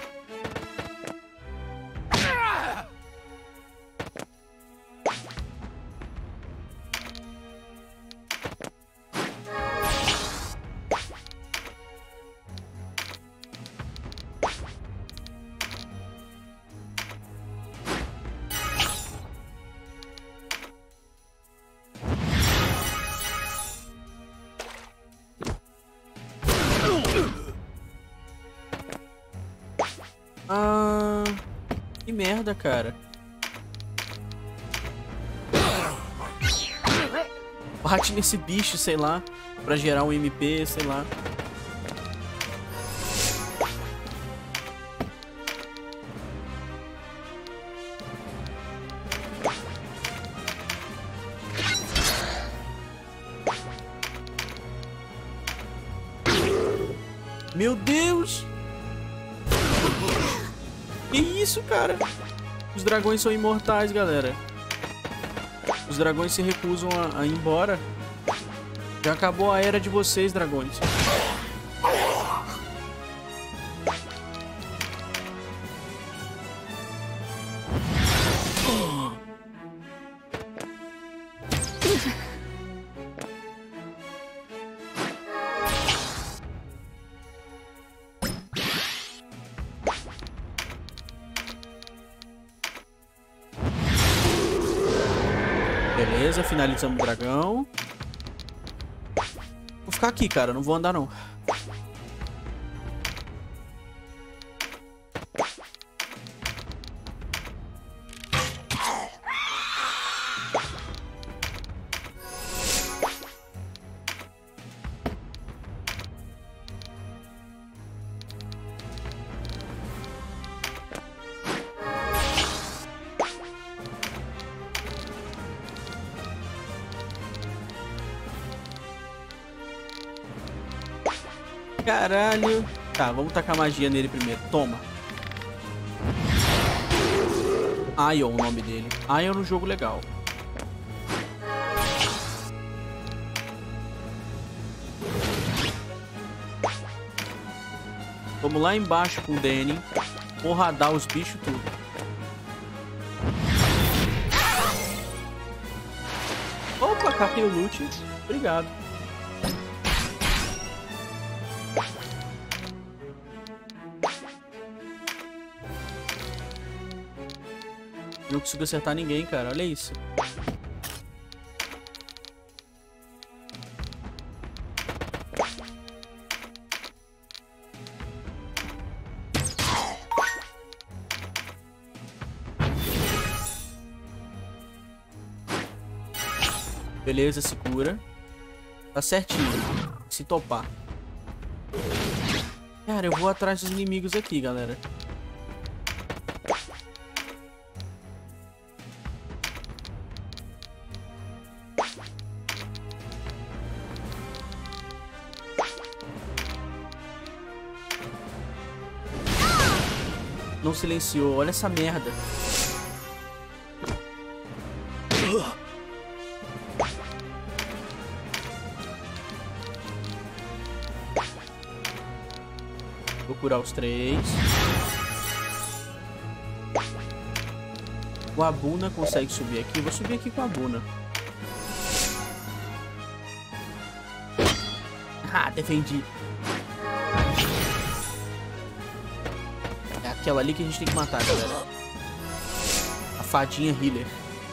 Ah, que merda, cara. Bate nesse bicho, sei lá, pra gerar um M P, sei lá. Meu Deus! Que isso, cara? Os dragões são imortais, galera. Os dragões se recusam a, a ir embora. Já acabou a era de vocês, dragões. Beleza, finalizamos o dragão. Vou ficar aqui, cara. Não vou andar, não. Caralho. Tá, vamos tacar magia nele primeiro. Toma. Ion, o nome dele. Ion no jogo legal. Vamos lá embaixo com o Danny. Porradar os bichos tudo. Opa, catei o loot. Obrigado. Não consigo acertar ninguém, cara. Olha isso. Beleza, se cura. Tá certinho. Se topar. Cara, eu vou atrás dos inimigos aqui, galera. Não silenciou, olha essa merda. Vou curar os três. O Abuna consegue subir aqui. Vou subir aqui com a Abuna. Ah, defendi. É aquela ali que a gente tem que matar, galera. A fadinha healer.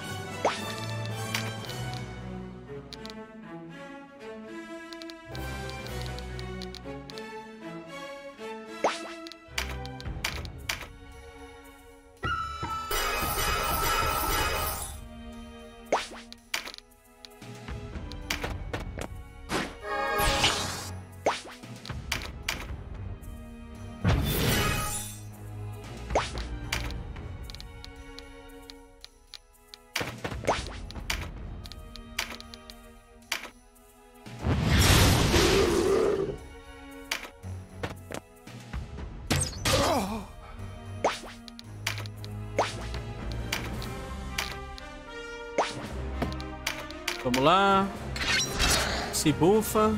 Vamos lá. Se bufa.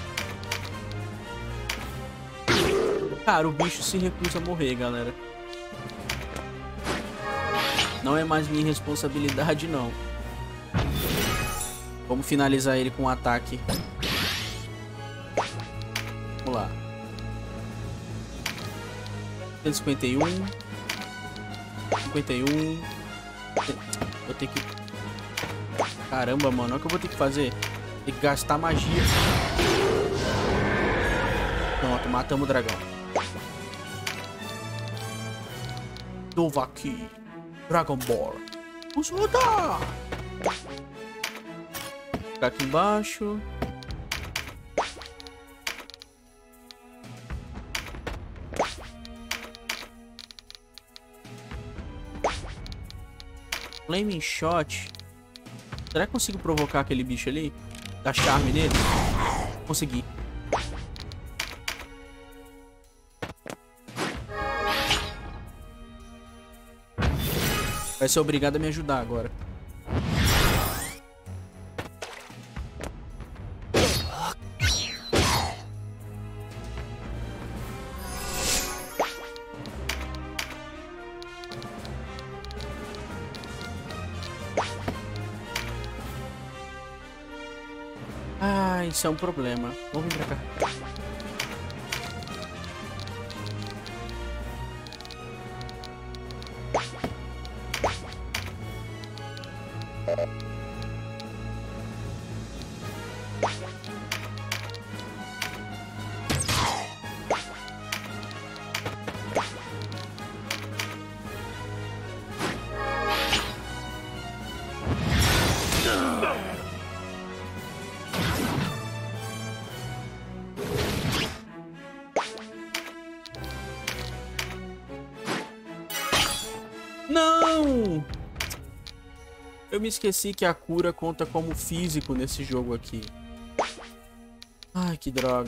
Cara, o bicho se recusa a morrer, galera. Não é mais minha responsabilidade, não. Vamos finalizar ele com um ataque. Vamos lá. cento e cinquenta e um. cinquenta e um. Vou ter que... Caramba, mano. Olha o que eu vou ter que fazer. Tem que gastar magia. Pronto, matamos o dragão. Dovahkiin. Dragon Ball. Vamos rodar! Ficar aqui embaixo. Flaming Shot. Será que eu consigo provocar aquele bicho ali? Dar charme nele? Consegui. Vai ser obrigado a me ajudar agora. Ah, isso é um problema. Vamos vir pra cá. Não! Eu me esqueci que a cura conta como físico nesse jogo aqui. Ai, que droga.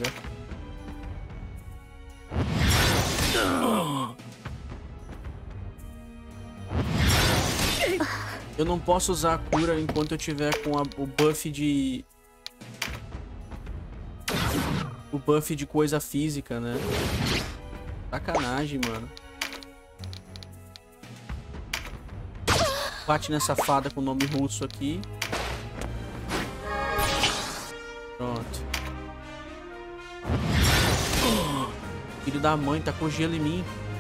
Eu não posso usar a cura enquanto eu tiver com a, o buff de... O buff de coisa física, né? Sacanagem, mano. Bate nessa fada com o nome russo aqui. Pronto. Filho da mãe, tá com gelo em mim.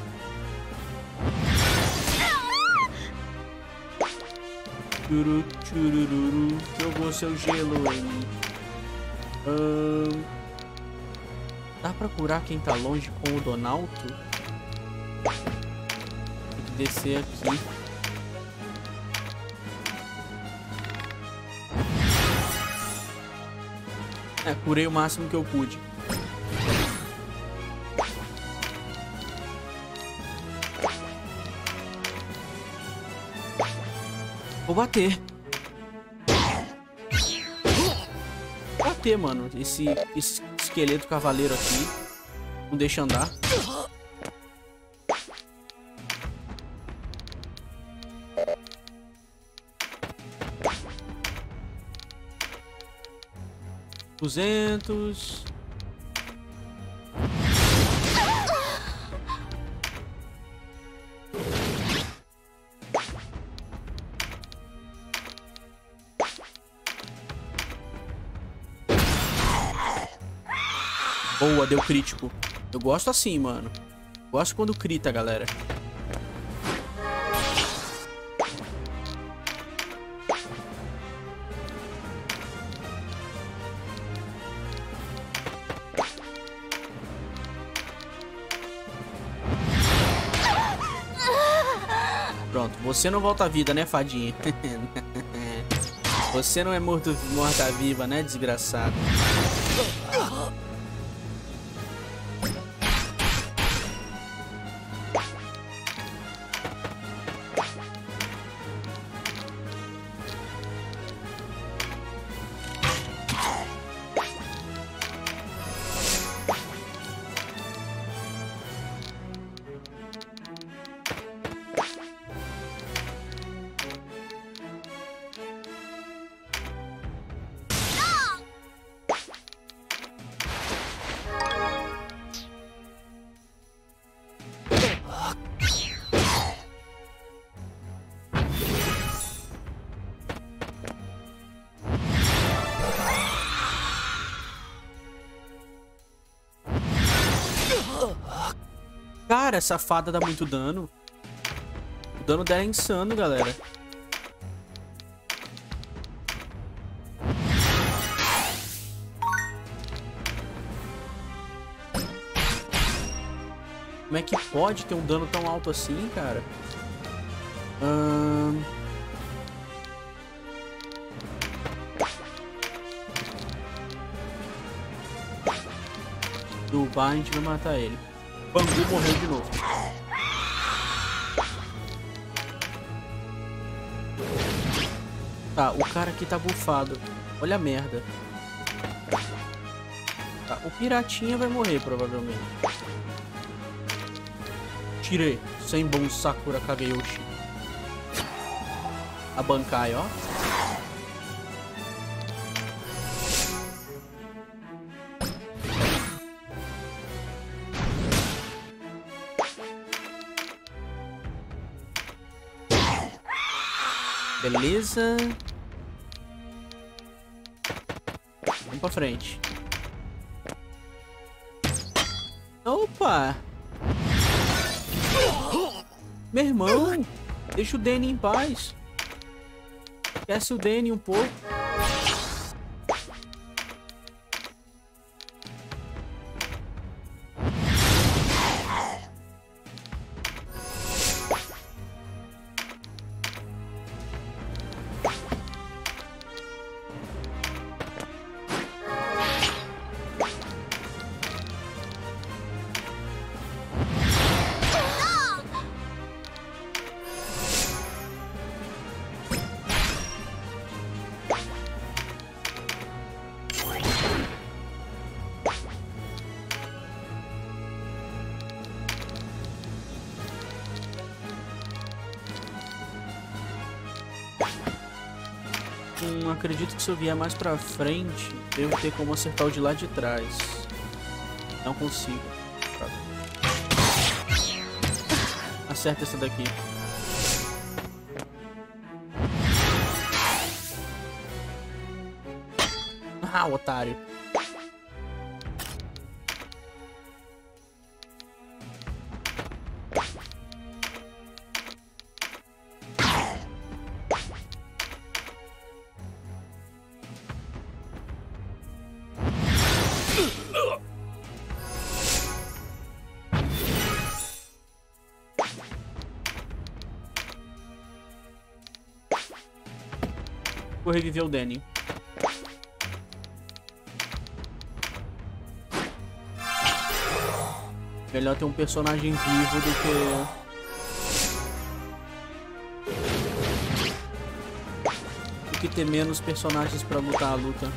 Churu, churururu, jogou seu gelo em mim. Hum, dá pra curar quem tá longe com o Donalto? Tem que descer aqui. É, curei o máximo que eu pude. Vou bater. Vou bater, mano. Esse, esse esqueleto cavaleiro aqui não deixa andar. Duzentos. Boa, deu crítico. Eu gosto assim, mano. Gosto quando crita, galera. Pronto, você não volta à vida, né, fadinha? Você não é morto, morta-viva, né, desgraçado? Cara, essa fada dá muito dano. O dano dela é insano, galera. Como é que pode ter um dano tão alto assim, cara? Hum... Do bar a gente vai matar ele. Bangu morreu de novo. Tá, o cara aqui tá bufado. Olha a merda. Tá, o piratinha vai morrer provavelmente. Tirei. Sem bom Sakura Kageyoshi. A Bankai, ó. Beleza. Vamos pra frente. Opa! Meu irmão, deixa o Danny em paz. Esquece o Danny um pouco. Hum, acredito que se eu vier mais pra frente, devo ter como acertar o de lá de trás. Não consigo. Acerta essa daqui. Ah, otário. Vou reviver o Danny. Melhor ter um personagem vivo do que... do que ter menos personagens pra lutar a luta.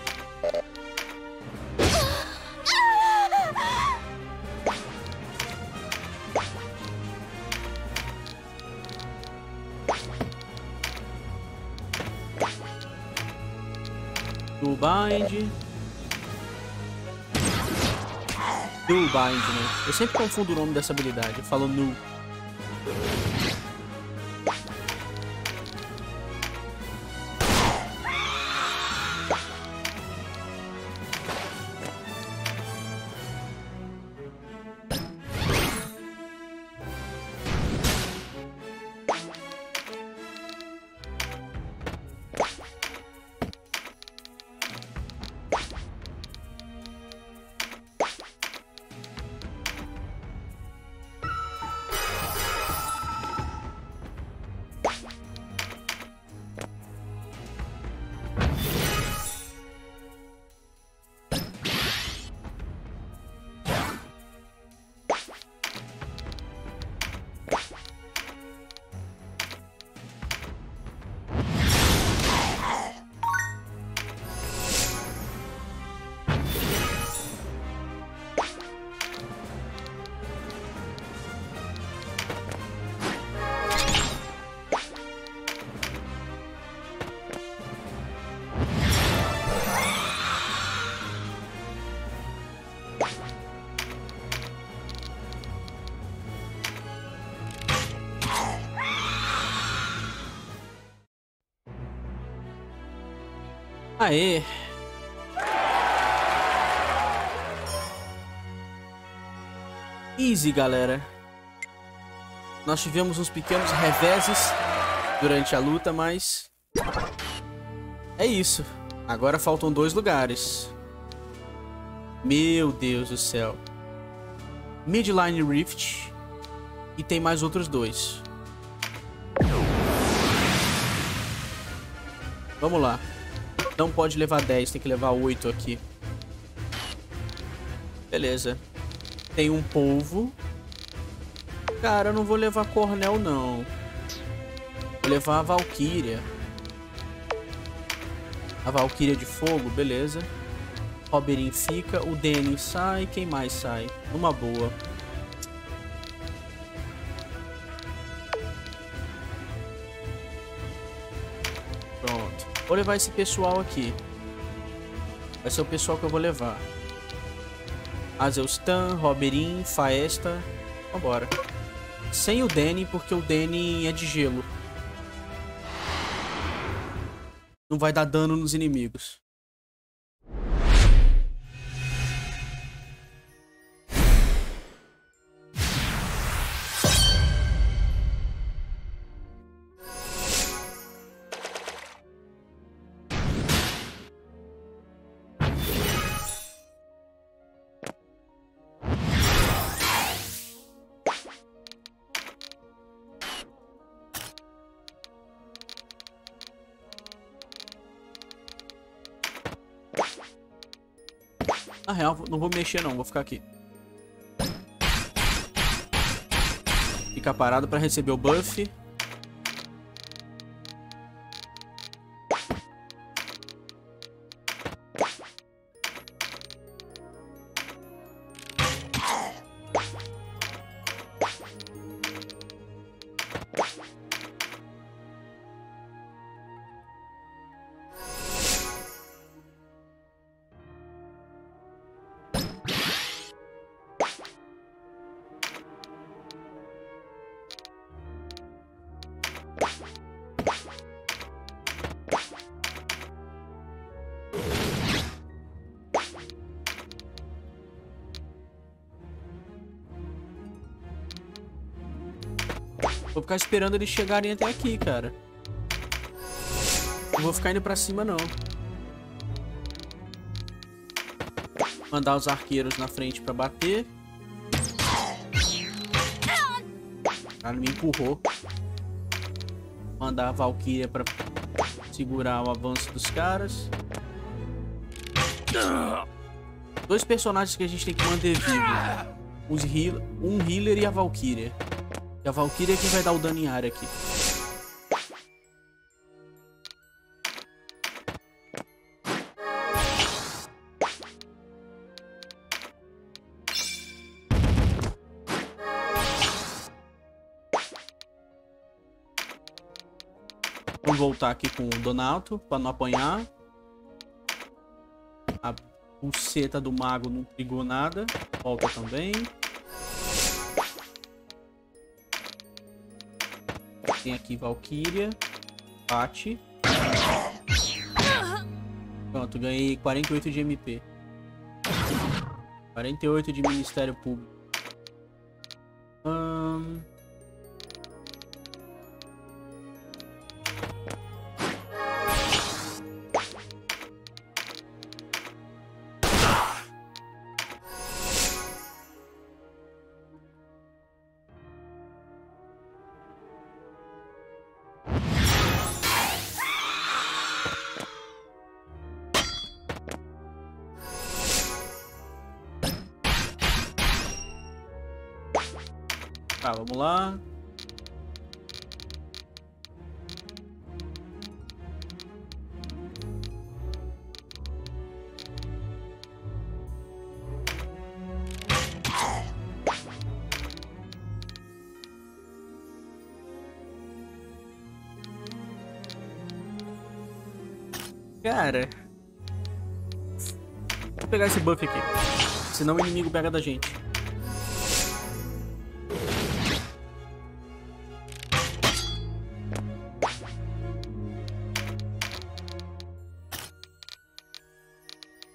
Do Bind. Do Bind, né? Eu sempre confundo o nome dessa habilidade. Eu falo Nu. Aê! Easy, galera. Nós tivemos uns pequenos reveses durante a luta, mas... é isso. Agora faltam dois lugares. Meu Deus do céu. Midline Rift. E tem mais outros dois. Vamos lá. Não pode levar dez, tem que levar oito aqui. Beleza. Tem um polvo. Cara, eu não vou levar Cornel, não. Vou levar a Valkyria. A Valkyria de fogo, beleza. Roberin fica. O Danny sai. Quem mais sai? Numa boa. Pronto. Vou levar esse pessoal aqui. Vai ser o pessoal que eu vou levar. Azelstan, Roberin, Faesta. Vambora. Sem o Danny, porque o Danny é de gelo. Não vai dar dano nos inimigos. Na real, não vou mexer não, vou ficar aqui. Ficar parado pra receber o buff. Vou ficar esperando eles chegarem até aqui, cara. Não vou ficar indo pra cima, não. Mandar os arqueiros na frente pra bater. O cara me empurrou. Mandar a Valkyria pra segurar o avanço dos caras. Dois personagens que a gente tem que manter vivos. Os heal um healer e a Valkyria. E a Valkyria é quem vai dar o dano em área aqui. Vamos voltar aqui com o Donato para não apanhar. A buceta do mago não pegou nada. Volta também. Tem aqui Valkyria. Bate. Pronto, ganhei quarenta e oito de M P. quarenta e oito de Ministério Público. Hum... Tá, vamos lá. Cara, vou pegar esse buff aqui, senão o inimigo pega da gente.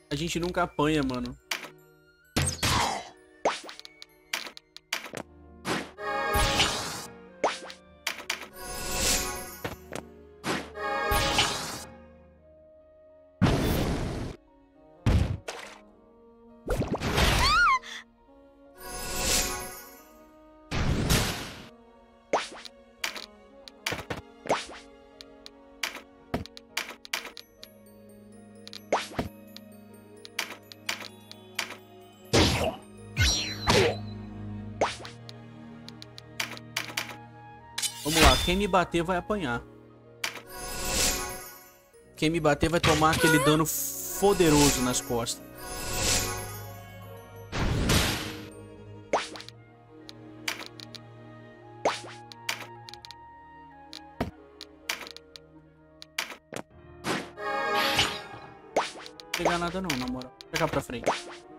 A gente nunca apanha, mano. Vamos lá, quem me bater vai apanhar. Quem me bater vai tomar aquele dano poderoso nas costas. Não vou pegar nada não, na moral. Vou pegar pra frente.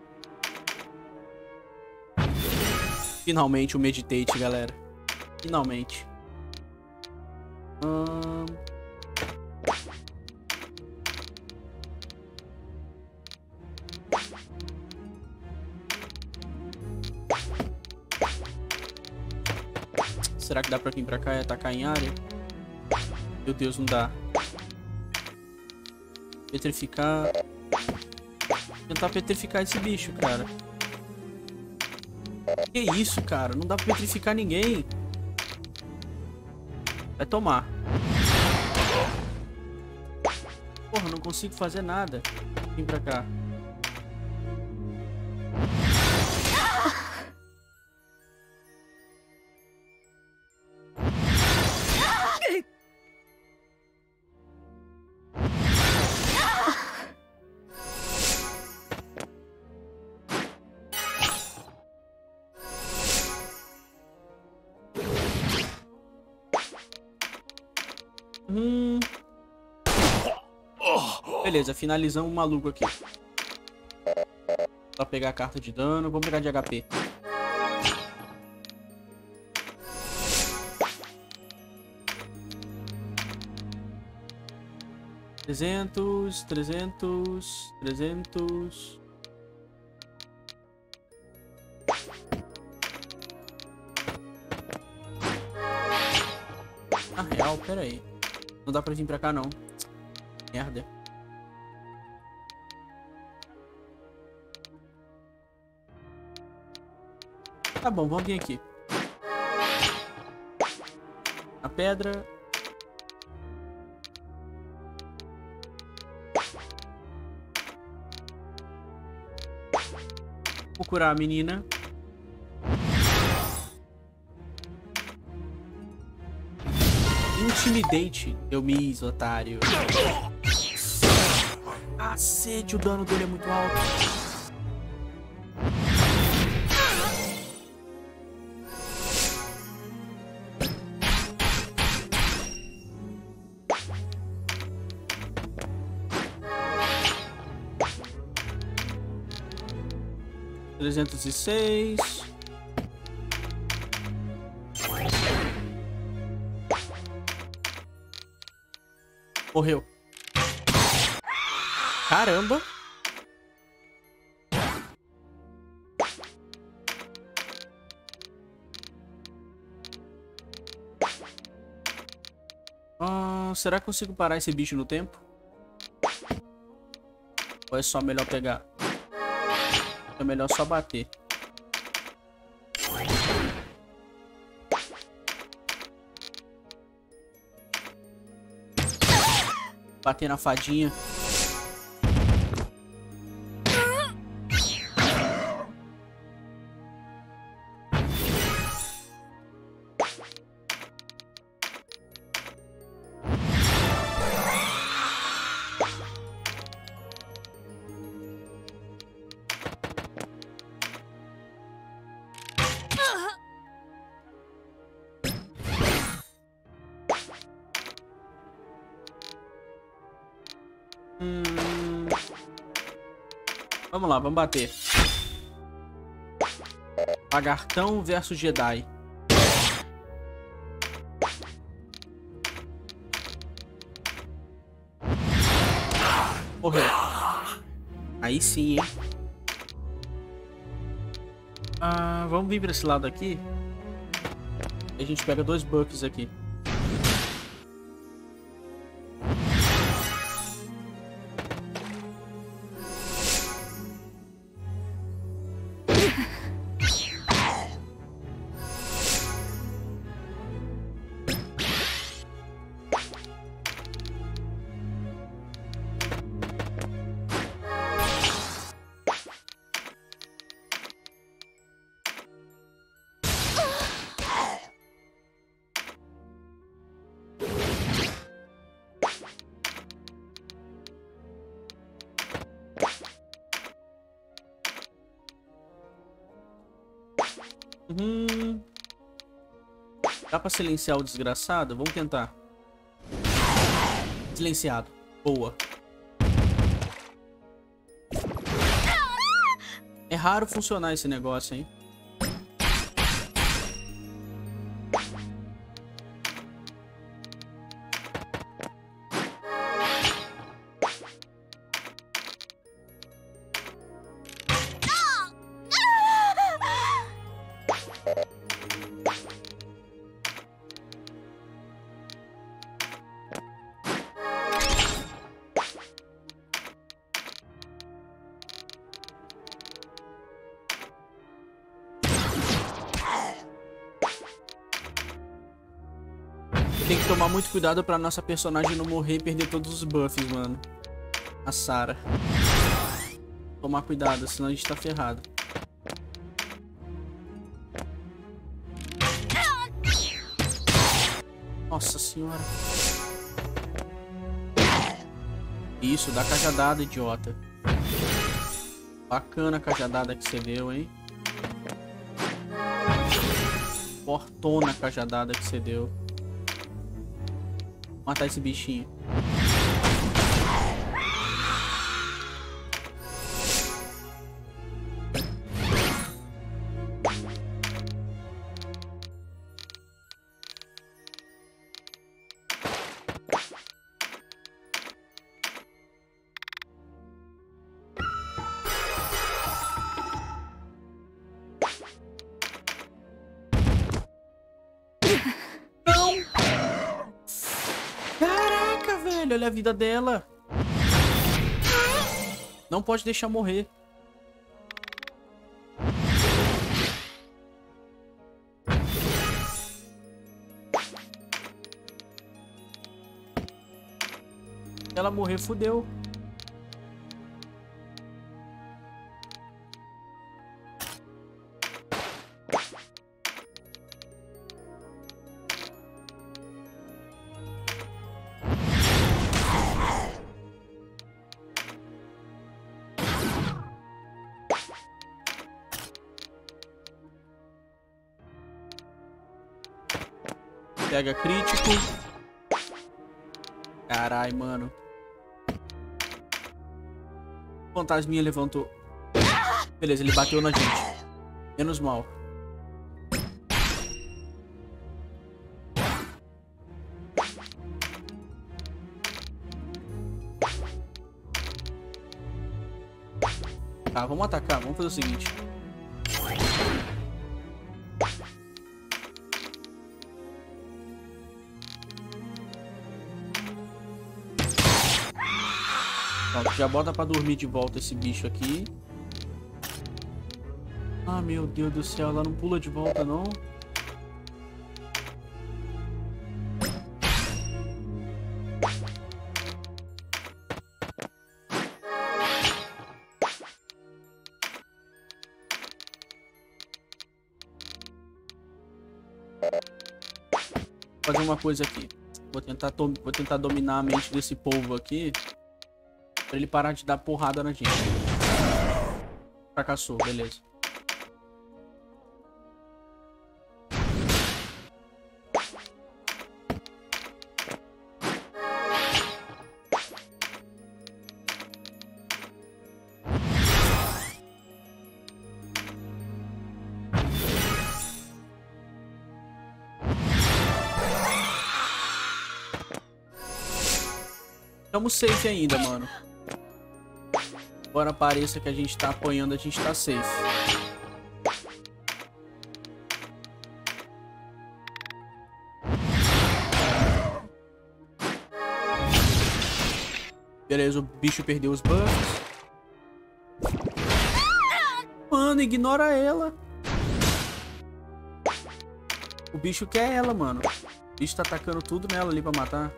Finalmente o Meditate, galera. Finalmente. Hum... Será que dá pra vir pra cá e atacar em área? Meu Deus, não dá. Petrificar. Tentar petrificar esse bicho, cara. Que isso, cara? Não dá pra petrificar ninguém. Vai tomar. Porra, não consigo fazer nada. Vem pra cá. Hum. Beleza, finalizamos o maluco aqui. Pra pegar a carta de dano. Vamos pegar de H P. Trezentos, trezentos, trezentos. Na real, pera aí. Não dá pra vir pra cá, não. Merda. Tá bom, vamos vir aqui. A pedra. Vou curar a menina. Intimidate, eu mis, otário. Cacete, o dano dele é muito alto. Trezentos e seis. Morreu. Caramba. Ah, será que consigo parar esse bicho no tempo? Ou é só melhor pegar? É melhor só bater. Bater na fadinha. Hum... Vamos lá, vamos bater. Lagartão versus Jedi. Morreu. Aí sim, hein? Ah, vamos vir pra esse lado aqui. A gente pega dois buffs aqui. Hum. Dá pra silenciar o desgraçado? Vamos tentar. Silenciado. Boa. É raro funcionar esse negócio, hein? Tem que tomar muito cuidado pra nossa personagem não morrer e perder todos os buffs, mano. A Sarah. Tomar cuidado, senão a gente tá ferrado. Nossa senhora. Isso, dá cajadada, idiota. Bacana a cajadada que você deu, hein? Fortona a cajadada que você deu. Vou matar esse bichinho. Olha a vida dela. Não pode deixar morrer. Se ela morrer, fudeu. Pega crítico. Carai, mano. O fantasminha levantou. Beleza, ele bateu na gente. Menos mal. Tá, vamos atacar. Vamos fazer o seguinte. Pronto, já bota pra dormir de volta esse bicho aqui. Ah, meu Deus do céu, ela não pula de volta, não. Vou fazer uma coisa aqui. Vou tentar, vou tentar dominar a mente desse povo aqui. Pra ele parar de dar porrada na gente. Fracassou, beleza. Estamos safe ainda, mano. Embora pareça que a gente tá apanhando, a gente tá safe. Beleza, o bicho perdeu os buffs. Mano, ignora ela. O bicho quer ela, mano. O bicho tá atacando tudo nela ali pra matar.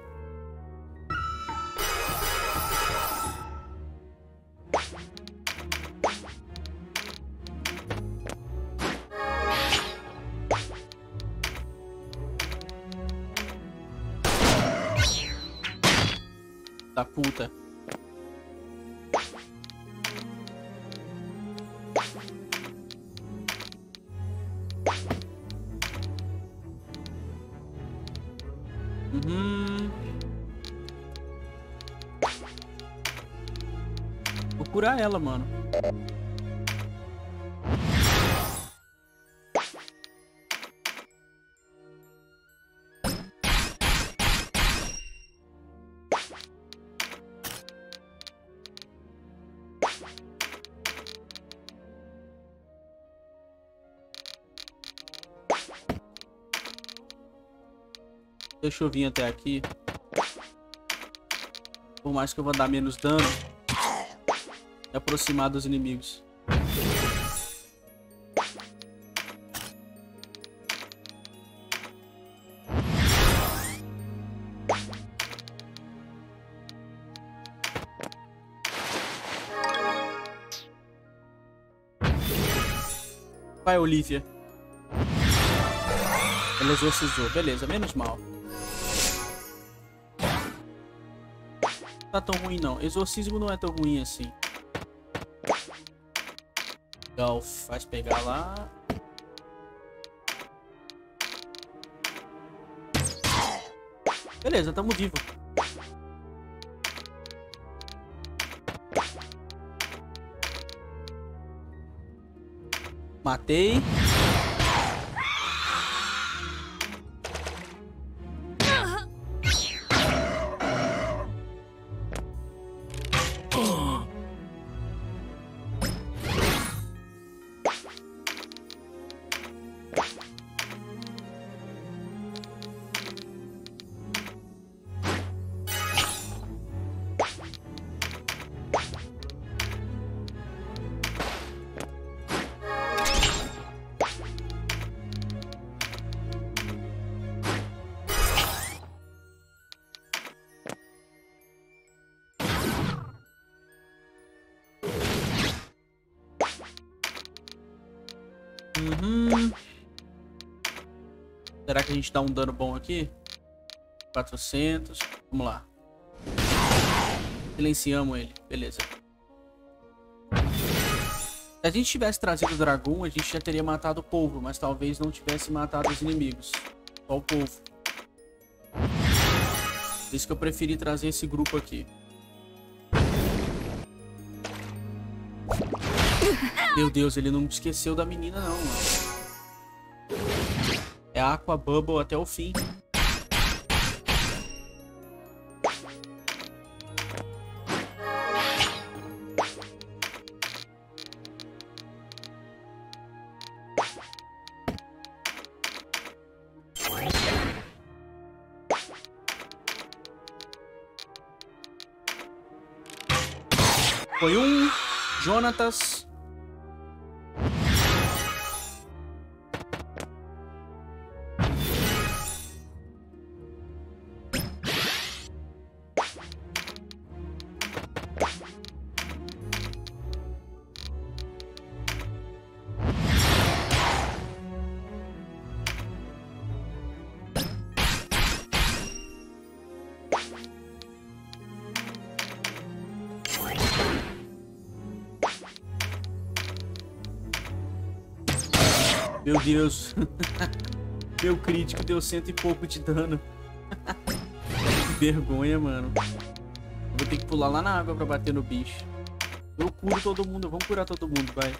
Da puta. Uhum. Vou curar ela, mano. Deixa eu vir até aqui. Por mais que eu vou dar menos dano. E aproximar dos inimigos. Vai, Olivia. Ela exorcizou. Beleza, menos mal. Não tá tão ruim não. Exorcismo não é tão ruim assim. Legal, faz pegar lá. Beleza, tamo vivo. Matei. Uhum. Será que a gente dá um dano bom aqui? quatrocentos. Vamos lá. Silenciamos ele. Beleza. Se a gente tivesse trazido o dragão, a gente já teria matado o povo, mas talvez não tivesse matado os inimigos. Só o povo. Por isso que eu preferi trazer esse grupo aqui. Meu Deus, ele não esqueceu da menina não, mano. É Aqua Bubble até o fim. Foi um Jonatas. Meu Deus. Meu crítico deu cento e pouco de dano. Que vergonha, mano. Vou ter que pular lá na água pra bater no bicho. Eu curo todo mundo. Vamos curar todo mundo, vai.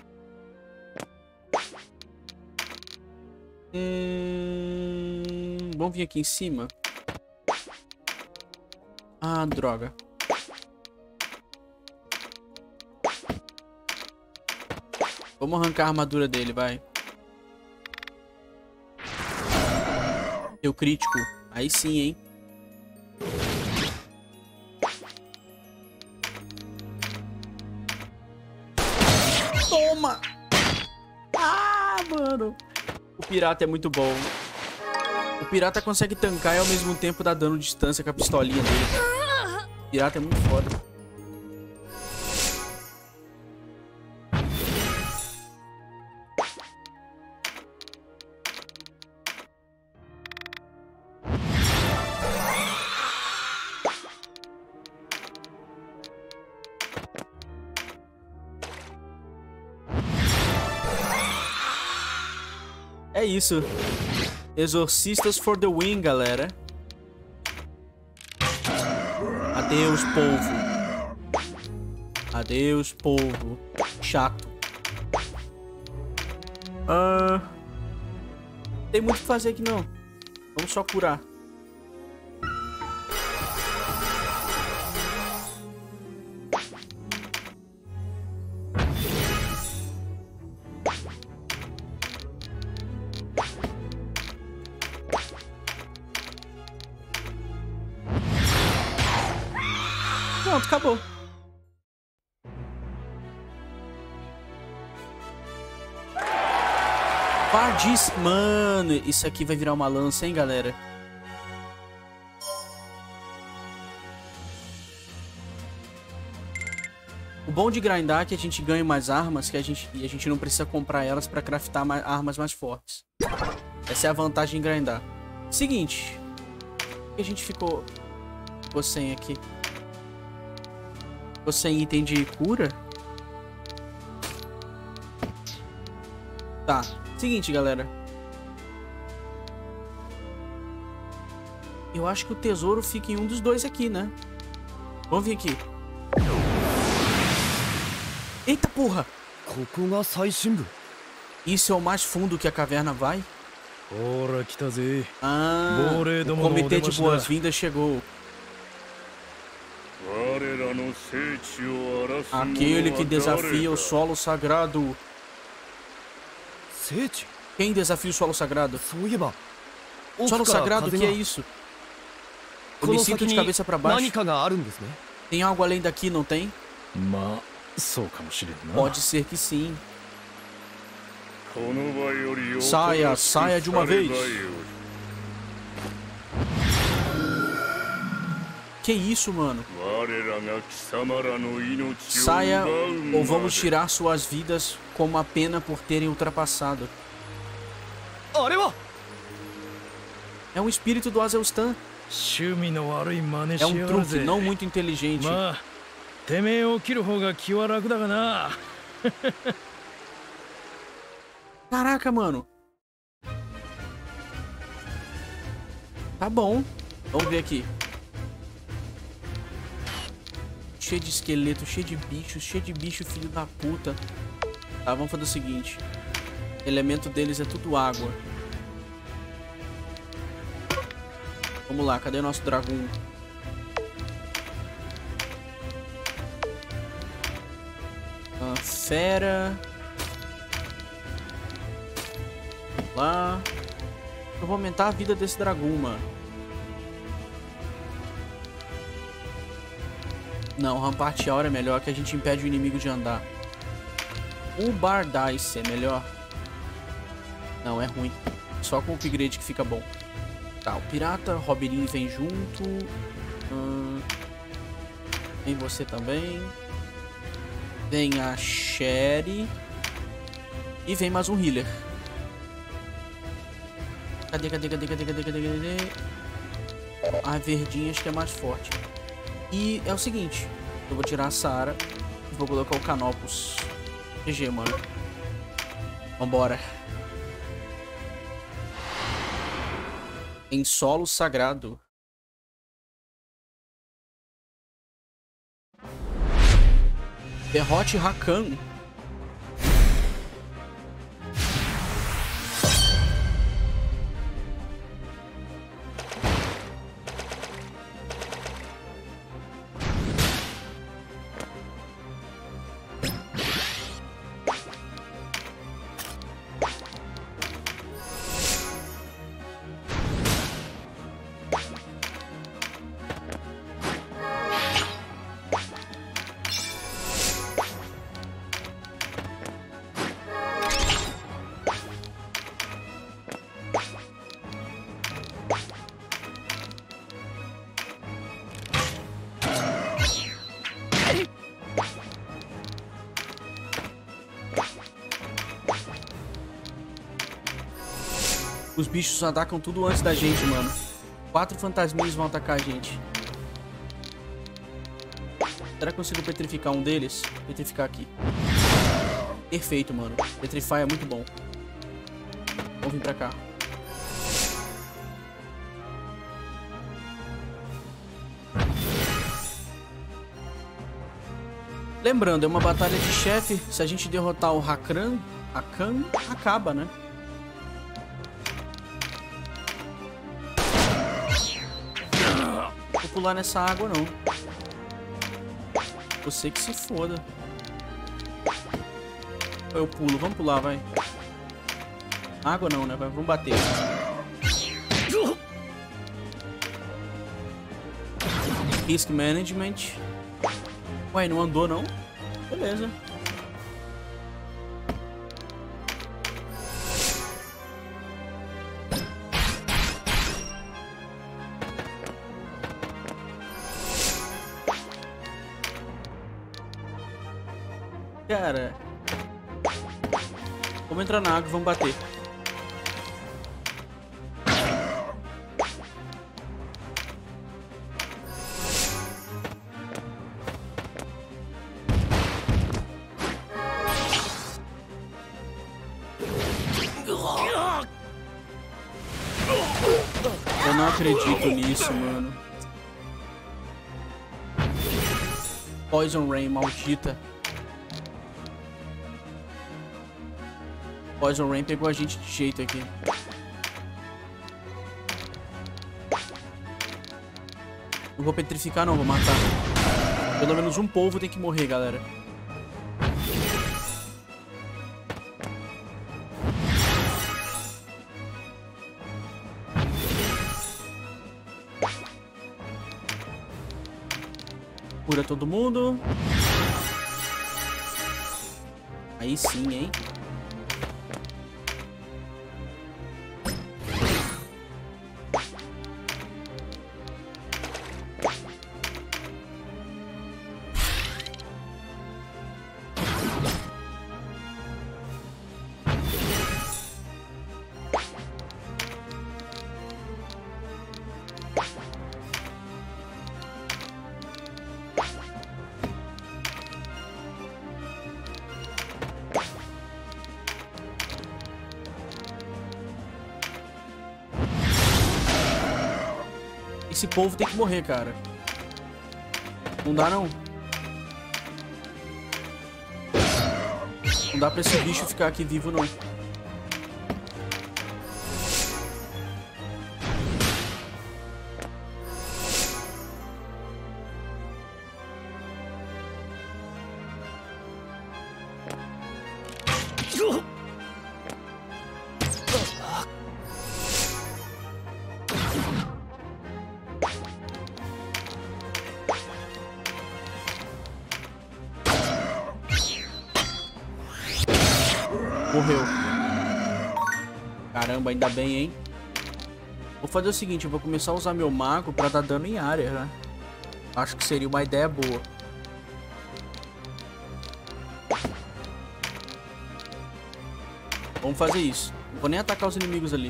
Hum... Vamos vir aqui em cima. Ah, droga. Vamos arrancar a armadura dele, vai. Deu crítico. Aí sim, hein. Toma! Ah, mano. O pirata é muito bom. O pirata consegue tancar e ao mesmo tempo dar dano de distância com a pistolinha dele. O pirata é muito foda. É isso. Exorcistas for the win, galera. Adeus, povo. Adeus, povo. Chato. Ah, tem muito o que fazer aqui, não. Vamos só curar. Pronto, acabou. Vardis, mano, isso aqui vai virar uma lança, hein, galera? O bom de grindar é que a gente ganha mais armas que a gente, e a gente não precisa comprar elas pra craftar mais, armas mais fortes. Essa é a vantagem de grindar. Seguinte, a gente ficou, ficou sem aqui. Ficou sem item de cura. Tá. Seguinte, galera. Eu acho que o tesouro fica em um dos dois aqui, né? Vamos vir aqui. Eita porra! Isso é o mais fundo que a caverna vai? Ah, o comitê de boas-vindas chegou. Aquele que desafia o solo sagrado. Quem desafia o solo sagrado? Solo sagrado, o que é isso? Eu me sinto de cabeça pra baixo. Tem algo além daqui, não tem? Pode ser que sim. Saia, saia de uma vez. Que isso, mano? Saia ou vamos tirar suas vidas como a pena por terem ultrapassado. É um espírito do Azelstan. É um truque não muito inteligente. Caraca, mano. Tá bom. Vamos ver aqui. Cheio de esqueleto, cheio de bichos, cheio de bicho filho da puta. Tá, vamos fazer o seguinte. O elemento deles é tudo água. Vamos lá, cadê o nosso dragão? Ah, fera. Vamos lá. Eu vou aumentar a vida desse dragão, mano. Não, Rampart Aura é melhor, que a gente impede o inimigo de andar. O Bardice é melhor. Não, é ruim. Só com o upgrade que fica bom. Tá, o pirata, Robirin vem junto. Hum, vem você também. Vem a Sherry. E vem mais um healer. Cadê, cadê, cadê, cadê, cadê, cadê, cadê? A verdinha acho que é mais forte. E é o seguinte, eu vou tirar a Sara e vou colocar o Canopus. G G, mano. Vambora. Em solo sagrado. Derrote Rakan. Os bichos atacam tudo antes da gente, mano. Quatro fantasminhas vão atacar a gente. Será que eu consigo petrificar um deles? Petrificar aqui. Perfeito, mano. Petrify é muito bom. Vamos vir pra cá. Lembrando, é uma batalha de chefe. Se a gente derrotar o Hakan, Hakan acaba, né? Não vou pular nessa água, não. Você que se foda. Eu pulo, vamos pular, vai. Água não, né? Vamos bater. Risk Management. Ué, não andou não? Beleza. Cara, vamos entrar na água e vamos bater. Eu não acredito nisso, mano. Poison Rain, maldita. Poison Rain pegou a gente de jeito aqui. Não vou petrificar não, vou matar. Pelo menos um polvo tem que morrer, galera. Cura todo mundo. Aí sim, hein? Esse povo tem que morrer, cara. Não dá, não. Não dá pra esse bicho ficar aqui vivo, não. Morreu. Caramba, ainda bem, hein? Vou fazer o seguinte, eu vou começar a usar meu mago pra dar dano em área, né? Acho que seria uma ideia boa. Vamos fazer isso. Não vou nem atacar os inimigos ali.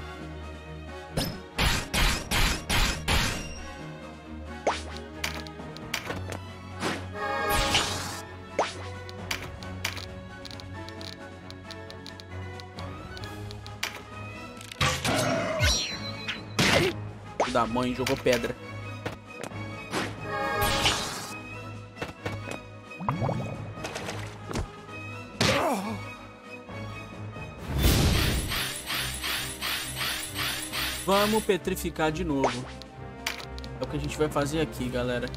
Da mãe, jogou pedra. Vamos petrificar de novo. É o que a gente vai fazer aqui, galera.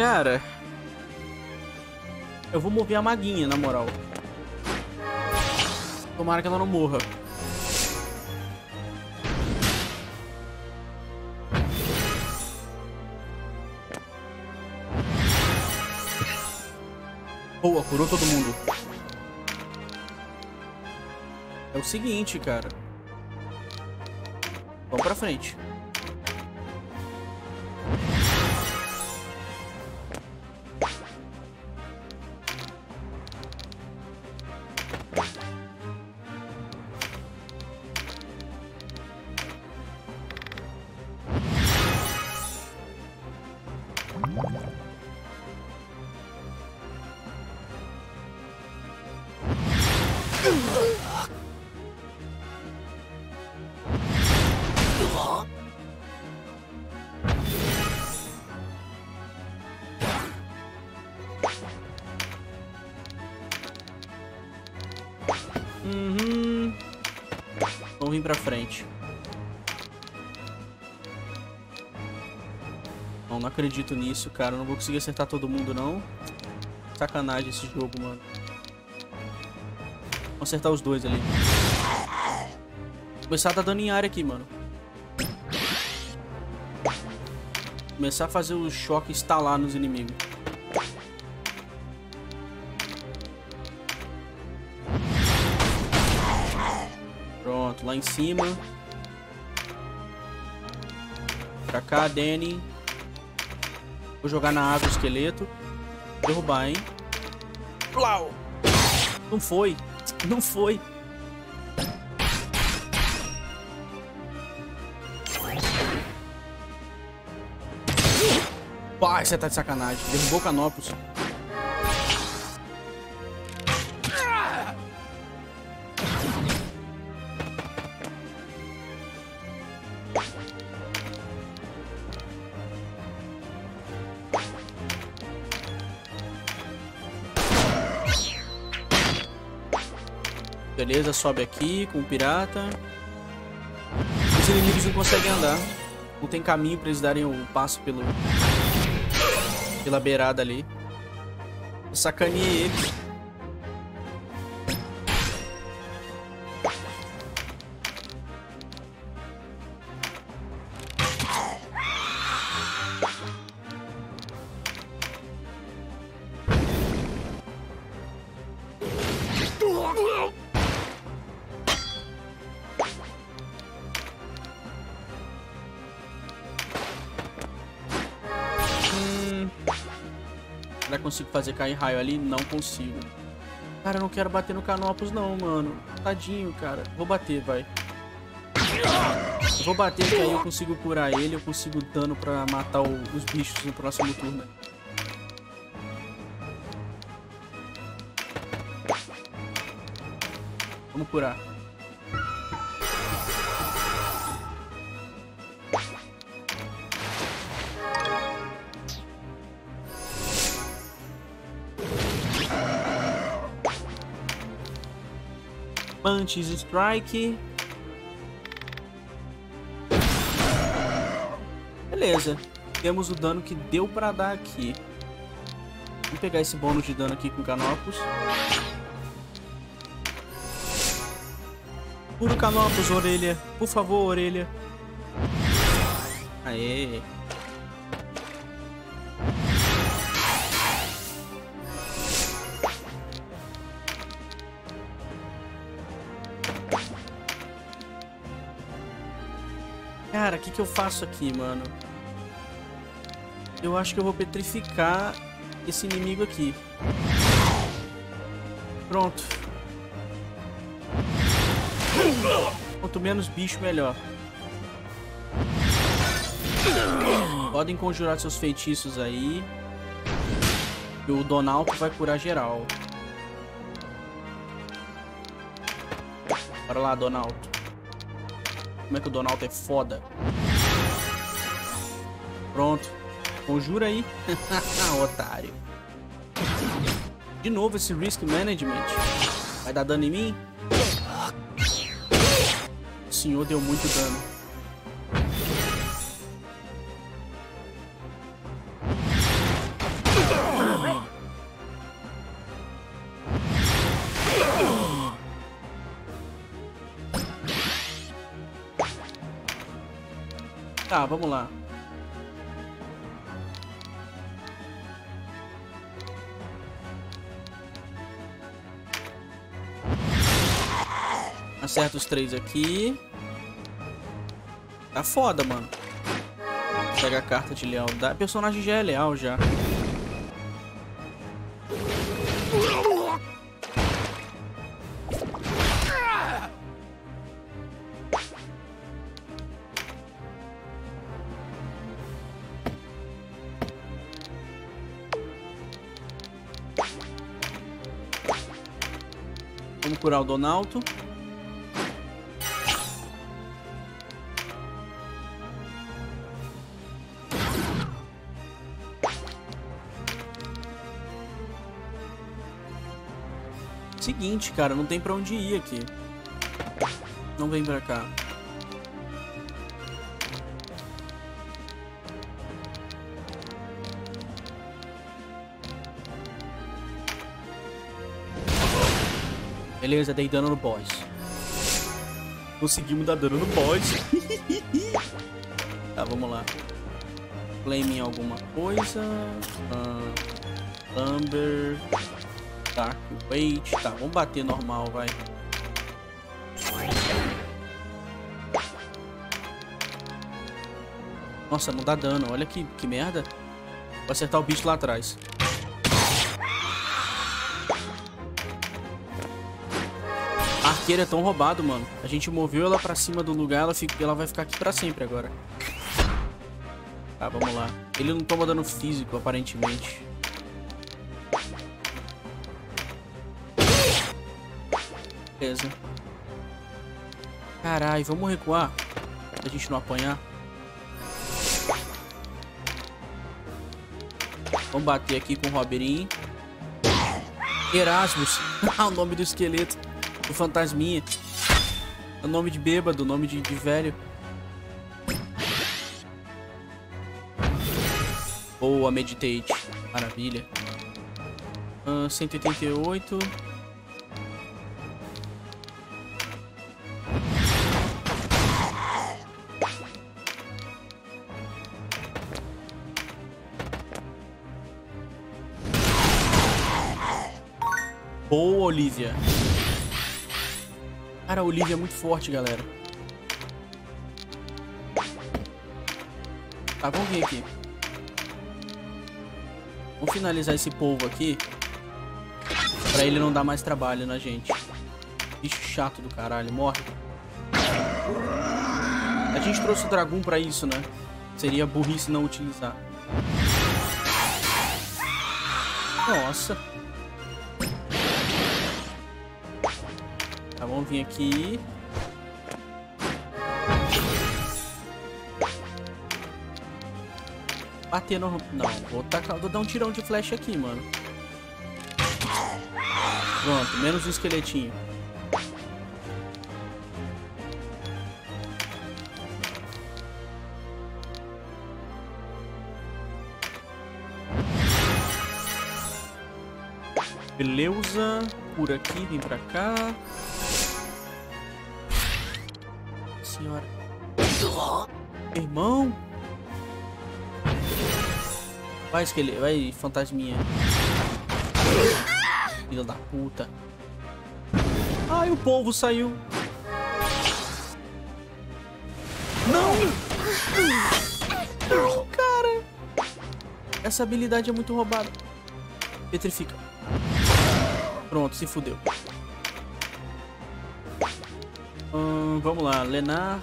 Cara, eu vou mover a maguinha, na moral. Tomara que ela não morra. Boa, curou todo mundo. É o seguinte, cara. Vamos pra frente. Uhum. Vamos vir pra frente. Não, não acredito nisso, cara. Eu não vou conseguir acertar todo mundo, não. Sacanagem esse jogo, mano. Vamos acertar os dois ali. Começar a dar dano em área aqui, mano. Começar a fazer o choque estalar nos inimigos. Pronto, lá em cima. Pra cá, Danny. Vou jogar na água o esqueleto. Derrubar, hein? Plau! Não foi. Não foi. Pai, você tá de sacanagem. Derrubou o Canopus. Beleza, sobe aqui com o pirata. Os inimigos não conseguem andar. Não tem caminho pra eles darem o passo pelo, pela beirada ali. Eu sacaneei eles. Será que consigo fazer cair raio ali? Não consigo. Cara, eu não quero bater no Canopus não, mano. Tadinho, cara. Vou bater, vai. Eu vou bater que aí eu consigo curar ele. Eu consigo dano pra matar o, os bichos no próximo turno. Vamos curar. Punches Strike. Beleza. Temos o dano que deu pra dar aqui. Vamos pegar esse bônus de dano aqui com Canopus. Puro Canopus, orelha. Por favor, orelha. Aê. Cara, o que que eu faço aqui, mano? Eu acho que eu vou petrificar esse inimigo aqui. Pronto. Quanto menos bicho, melhor. Podem conjurar seus feitiços aí. E o Donalto vai curar geral. Bora lá, Donalto. Como é que o Donalto é foda? Pronto. Conjura aí. Otário. De novo esse Risk Management. Vai dar dano em mim? O senhor deu muito dano. Tá, vamos lá. Acerta os três aqui. Tá foda, mano. Pega a carta de lealdade. O personagem já é leal, já. Vamos curar o Donalto. Seguinte, cara, não tem pra onde ir aqui. Não vem pra cá. Beleza, dei dano no boss. Conseguimos dar dano no boss. Tá, vamos lá. Flame em alguma coisa. Uh, Amber. Dark Weight. Tá, vamos bater normal, vai. Nossa, não dá dano. Olha que, que merda. Vou acertar o bicho lá atrás. A arqueira é tão roubado, mano. A gente moveu ela pra cima do lugar, ela, fica, ela vai ficar aqui pra sempre agora. Tá, vamos lá. Ele não toma dano físico, aparentemente. Beleza. Caralho, vamos recuar pra gente não apanhar. Vamos bater aqui com o Robin. Erasmus. O nome do esqueleto. Do fantasminha. O nome de bêbado, o nome de, de velho. Boa, meditate. Maravilha. Uh, cento e oitenta e oito. Boa, Olivia. Cara, a Olivia é muito forte, galera. Tá, vamos vir aqui. Vamos finalizar esse povo aqui. Pra ele não dar mais trabalho na gente. Bicho chato do caralho, morre. A gente trouxe o dragão pra isso, né? Seria burrice não utilizar. Nossa. Tá, vamos vir aqui. Bater no... Não, vou, tacar... vou dar um tirão de flecha aqui, mano. Pronto, menos um esqueletinho. Beleza. Por aqui, vem pra cá. Senhora. Irmão. Vai, esqueleto. Vai, fantasminha. Filha da puta. Ai, o polvo saiu. Não! Não, cara. Essa habilidade é muito roubada. Petrifica. Pronto, se fudeu. Hum, vamos lá, Lenar.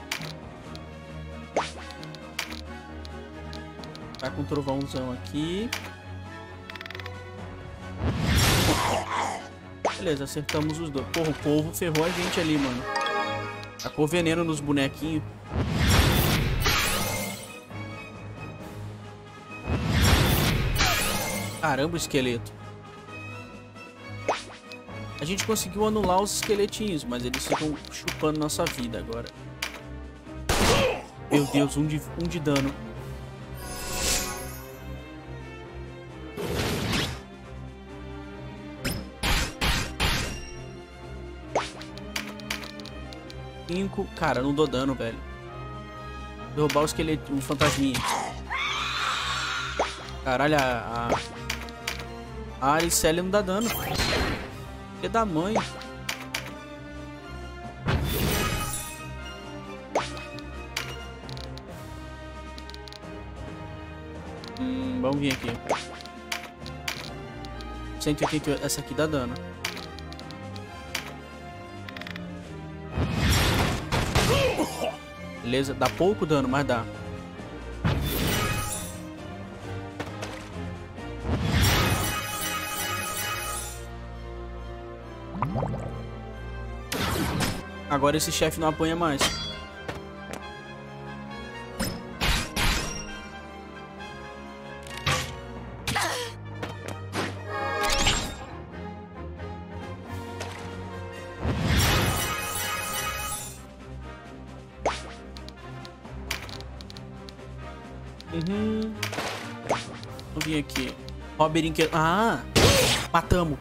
Tá com um trovãozão aqui. Beleza, acertamos os dois. Porra, o polvo ferrou a gente ali, mano. Tacou veneno nos bonequinhos. Caramba, o esqueleto. A gente conseguiu anular os esqueletinhos, mas eles ficam chupando nossa vida agora. Meu Deus, um de, um de dano. Cinco. Cara, não dou dano, velho. Derrubar o esqueleto, o fantasminha. Caralho, a... A, a Aricélia não dá dano. Que da mãe. Hum, vamos vir aqui. cento e oitenta e oito. Essa aqui dá dano. Beleza, dá pouco dano, mas dá. Agora esse chefe não apanha mais. Uhum. Vou vir aqui. Robin que... Ah! Matamos.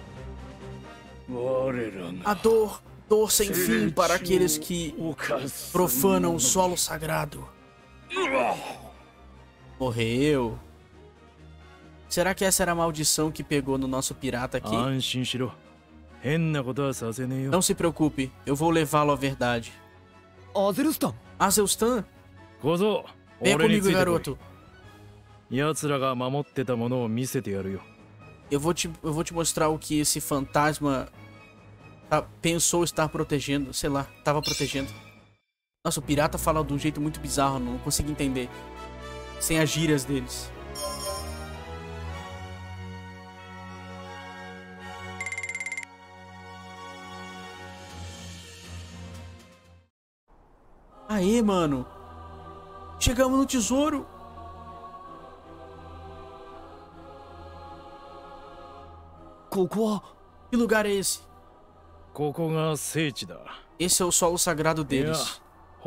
A dor. Dor sem fim para aqueles que profanam o solo sagrado. Morreu. Será que essa era a maldição que pegou no nosso pirata aqui? Não se preocupe, eu vou levá-lo à verdade. Azelstan? Venha comigo, garoto. Eu vou te, eu vou te mostrar o que esse fantasma tá, pensou estar protegendo. Sei lá, tava protegendo. Nossa, o pirata fala de um jeito muito bizarro, não consigo entender. Sem as gírias deles. Aê, mano. Chegamos no tesouro. Que lugar é esse? Esse é o solo sagrado deles.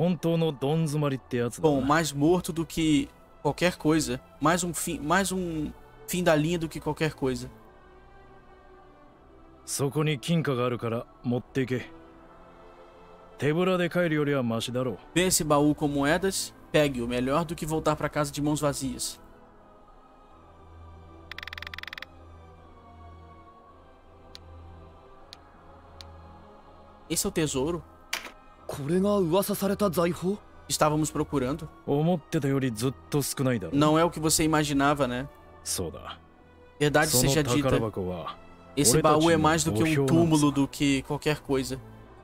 Bom, mais morto do que qualquer coisa. Mais um fim, mais um fim da linha do que qualquer coisa. Vê esse baú com moedas. Pegue-o, melhor do que voltar para casa de mãos vazias. Esse é o tesouro? Estávamos procurando. Não é o que você imaginava, né? Verdade seja dita. Esse baú é mais do que um túmulo, do que qualquer coisa.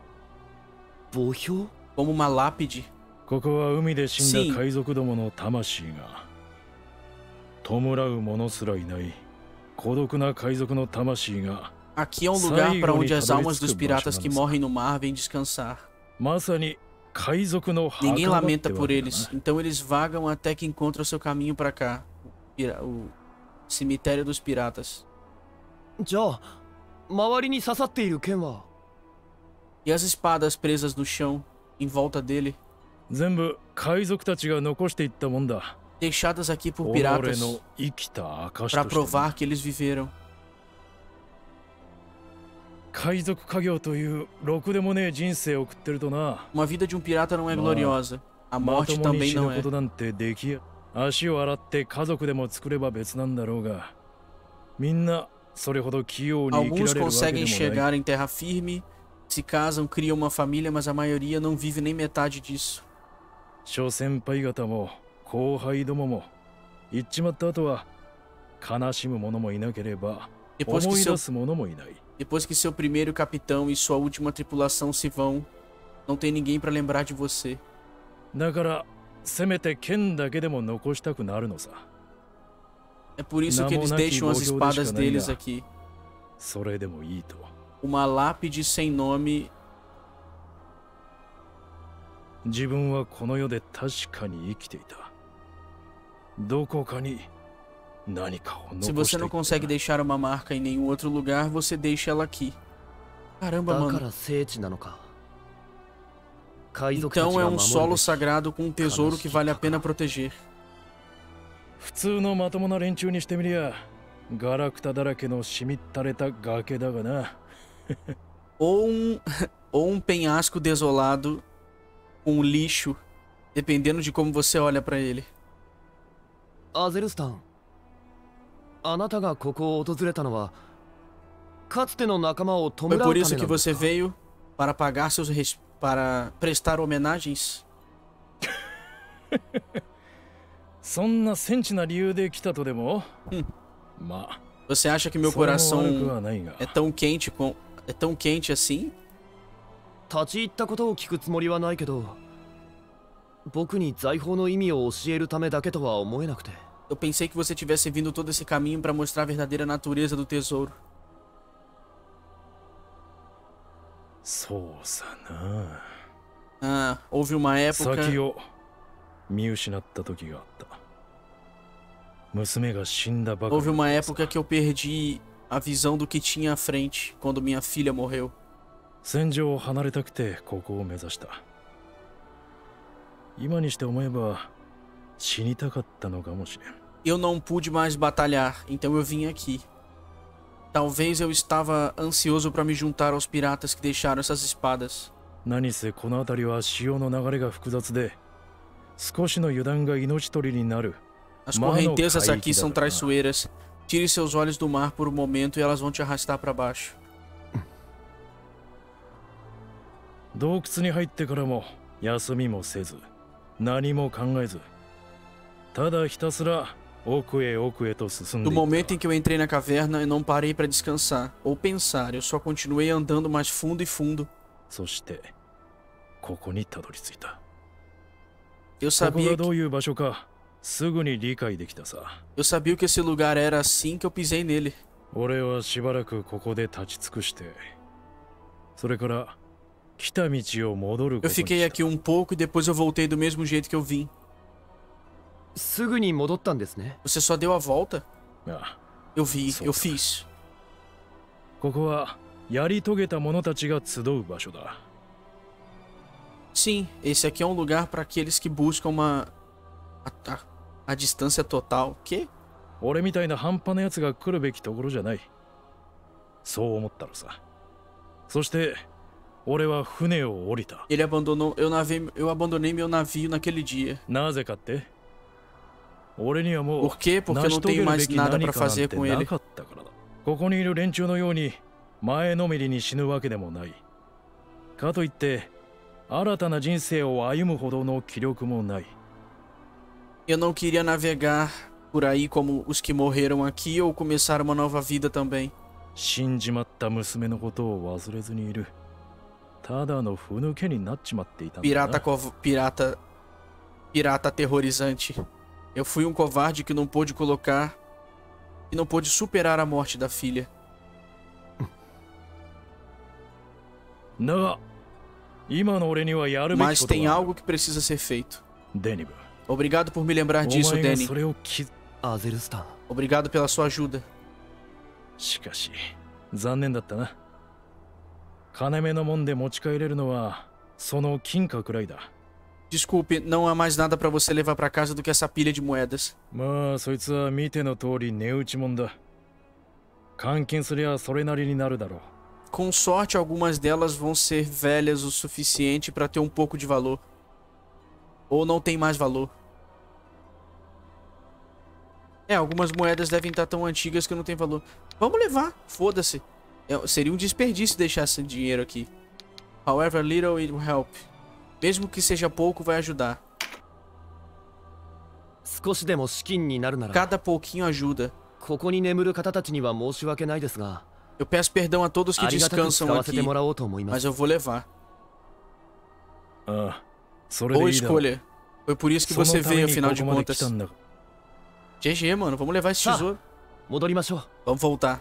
Como uma lápide. Sim. Aqui é um lugar para onde as almas dos piratas que morrem no mar vêm descansar. Ninguém lamenta por eles, então eles vagam até que encontram seu caminho para cá. O cemitério dos piratas. E as espadas presas no chão, em volta dele? Deixadas aqui por piratas para provar que eles viveram. Uma vida de um pirata não é gloriosa. A morte também não é. Alguns conseguem chegar em terra firme, se casam, criam uma família, mas a maioria não vive nem metade disso. Depois que seu, depois que seu primeiro capitão e sua última tripulação se vão, não tem ninguém para lembrar de você. É por isso que eles deixam as espadas deles aqui. Uma lápide sem nome. Se você não consegue deixar uma marca em nenhum outro lugar, você deixa ela aqui. Caramba, mano. Então é um solo sagrado com um tesouro que vale a pena proteger. Ou um, ou um penhasco desolado com lixo Dependendo de como você olha pra ele. アゼルスタン、あなたがここを訪れたのはかつての仲間を弔うため Foi なん por です isso que か? você veio para pagar seus res... para prestar homenagens? そんなセンチな理由で来たとでも、 Hum. まあ Você acha que meu それも悪く coração はないが é tão quente com é tão quente assim? 立ち入ったことを聞くつもりはないけど、僕に財宝の意味を教えるためだけとは思えなくて。 Eu pensei que você tivesse vindo todo esse caminho para mostrar a verdadeira natureza do tesouro. そうさな。 Ah, houve uma época. 先を見失った時があった。娘が死んだばかり Houve uma época que eu perdi a visão do que tinha à frente quando minha filha morreu. 戦場を離れたくてここを目指した。今にして思えば死にたかったのかもしれん。 Eu não pude mais batalhar, então eu vim aqui. Talvez eu estava ansioso para me juntar aos piratas que deixaram essas espadas. 何せこの辺りは潮の流れが複雑で、少しの油断が命取りになる。 As correntezas aqui são traiçoeiras. Tire seus olhos do mar por um momento e elas vão te arrastar para baixo. 洞窟に入ってからも休みもせず、何も考えず、ただひたすら奥へ奥へと進んで Do いった。 momento em que eu entrei na caverna, eu não parei para descansar ou pensar. Eu só continuei andando mais fundo e fundo. そしてここにたどり着いた。 Eu ここ sabia がど que, ういう場所かすぐに理解できたさ。 eu sabia o que esse lugar era assim que eu pisei nele. 俺はしばらくここで立ち尽くして、それから来た道を戻るこ Eu とに fiquei し aqui た。 um pouco e depois eu voltei do mesmo jeito que eu vim. すぐに戻ったんですね。 Você só deu a volta? ああ、 Eu vi, Só. eu fiz. ここはやり遂げた者たちが集う場所だ。 Sim, esse aqui é um lugar para aqueles que buscam uma... A, a, a distância total. Que? 俺みたいな半端なやつが来るべきところじゃない。そう思ったのさ。そして俺は船を降りた。 Ele abandonou... Eu, navei, eu abandonei meu navio naquele dia. なぜかって？俺にはもう Por quê? Porque eu não tenho mais nada para fazer com ele. なかったからだ。ここにいる連中のように前のめりに死ぬわけでもない。かといって新たな人生を歩むほどの気力もない。 Eu não queria navegar por aí como os que morreram aqui ou começar uma nova vida também. 死んじまった娘のことを忘れずにいる。ただのふぬけになっちまっていたんだな。 Pirata, cov... pirata, pirata aterrorizante. Eu fui um covarde que não pôde colocar, que não pôde superar a morte da filha. だが今の俺にはやるべき Mas こと tem がある。 algo que precisa ser feito. デニブ、 Obrigado por me lembrar お disso, 前が Danny. それを気アゼルスタン、 Obrigado pela sua ajuda. しかし残念だったな。金目のもんで持ち帰れるのはその金貨くらいだ。 Desculpe, não há mais nada pra você levar pra casa do que essa pilha de moedas. まあそいつは見ての通り値打ちもんだ。換金すりゃそれなりになるだろう。 Com sorte, algumas delas vão ser velhas o suficiente pra ter um pouco de valor. Ou não tem mais valor. É, algumas moedas devem estar tão antigas que não tem valor. Vamos levar, foda-se. É, seria um desperdício deixar esse dinheiro aqui. However little it will help. Mesmo que seja pouco, vai ajudar. 少しでも資金になるなら、 Cada pouquinho ajuda. ここに眠る方たちには申し訳ないですが、 Eu peço perdão a todos que ありがたく descansam 使わせ aqui, てもらおうと思いま mas す。 eu vou levar. ああ、それ Boa でいいだろう。 escolha. Foi por isso que その você ため veio, に afinal こ de こまで contas. 来たんだ。 G G, mano. Vamos levar esse Tá. tesouro. 戻りましょう。 Vamos voltar.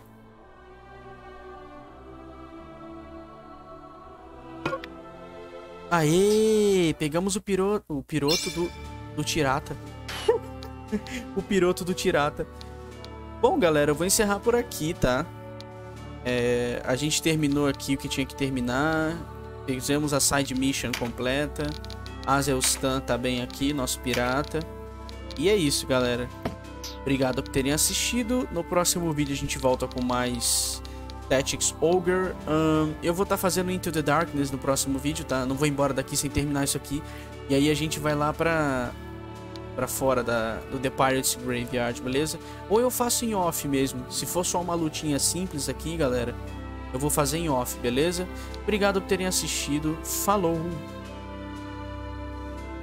Aê! Pegamos o piroto, o piroto do, do Tirata. O piroto do Tirata. Bom, galera, eu vou encerrar por aqui, tá? É, a gente terminou aqui o que tinha que terminar. Fizemos a side mission completa. Azelstan tá bem aqui, nosso pirata. E é isso, galera. Obrigado por terem assistido. No próximo vídeo a gente volta com mais Tactics Ogre. Um, eu vou estar tá fazendo Into the Darkness no próximo vídeo, tá? Não vou embora daqui sem terminar isso aqui. E aí a gente vai lá pra, pra fora da, do The Pirates Graveyard, beleza? Ou eu faço em off mesmo. Se for só uma lutinha simples aqui, galera, eu vou fazer em off, beleza? Obrigado por terem assistido. Falou!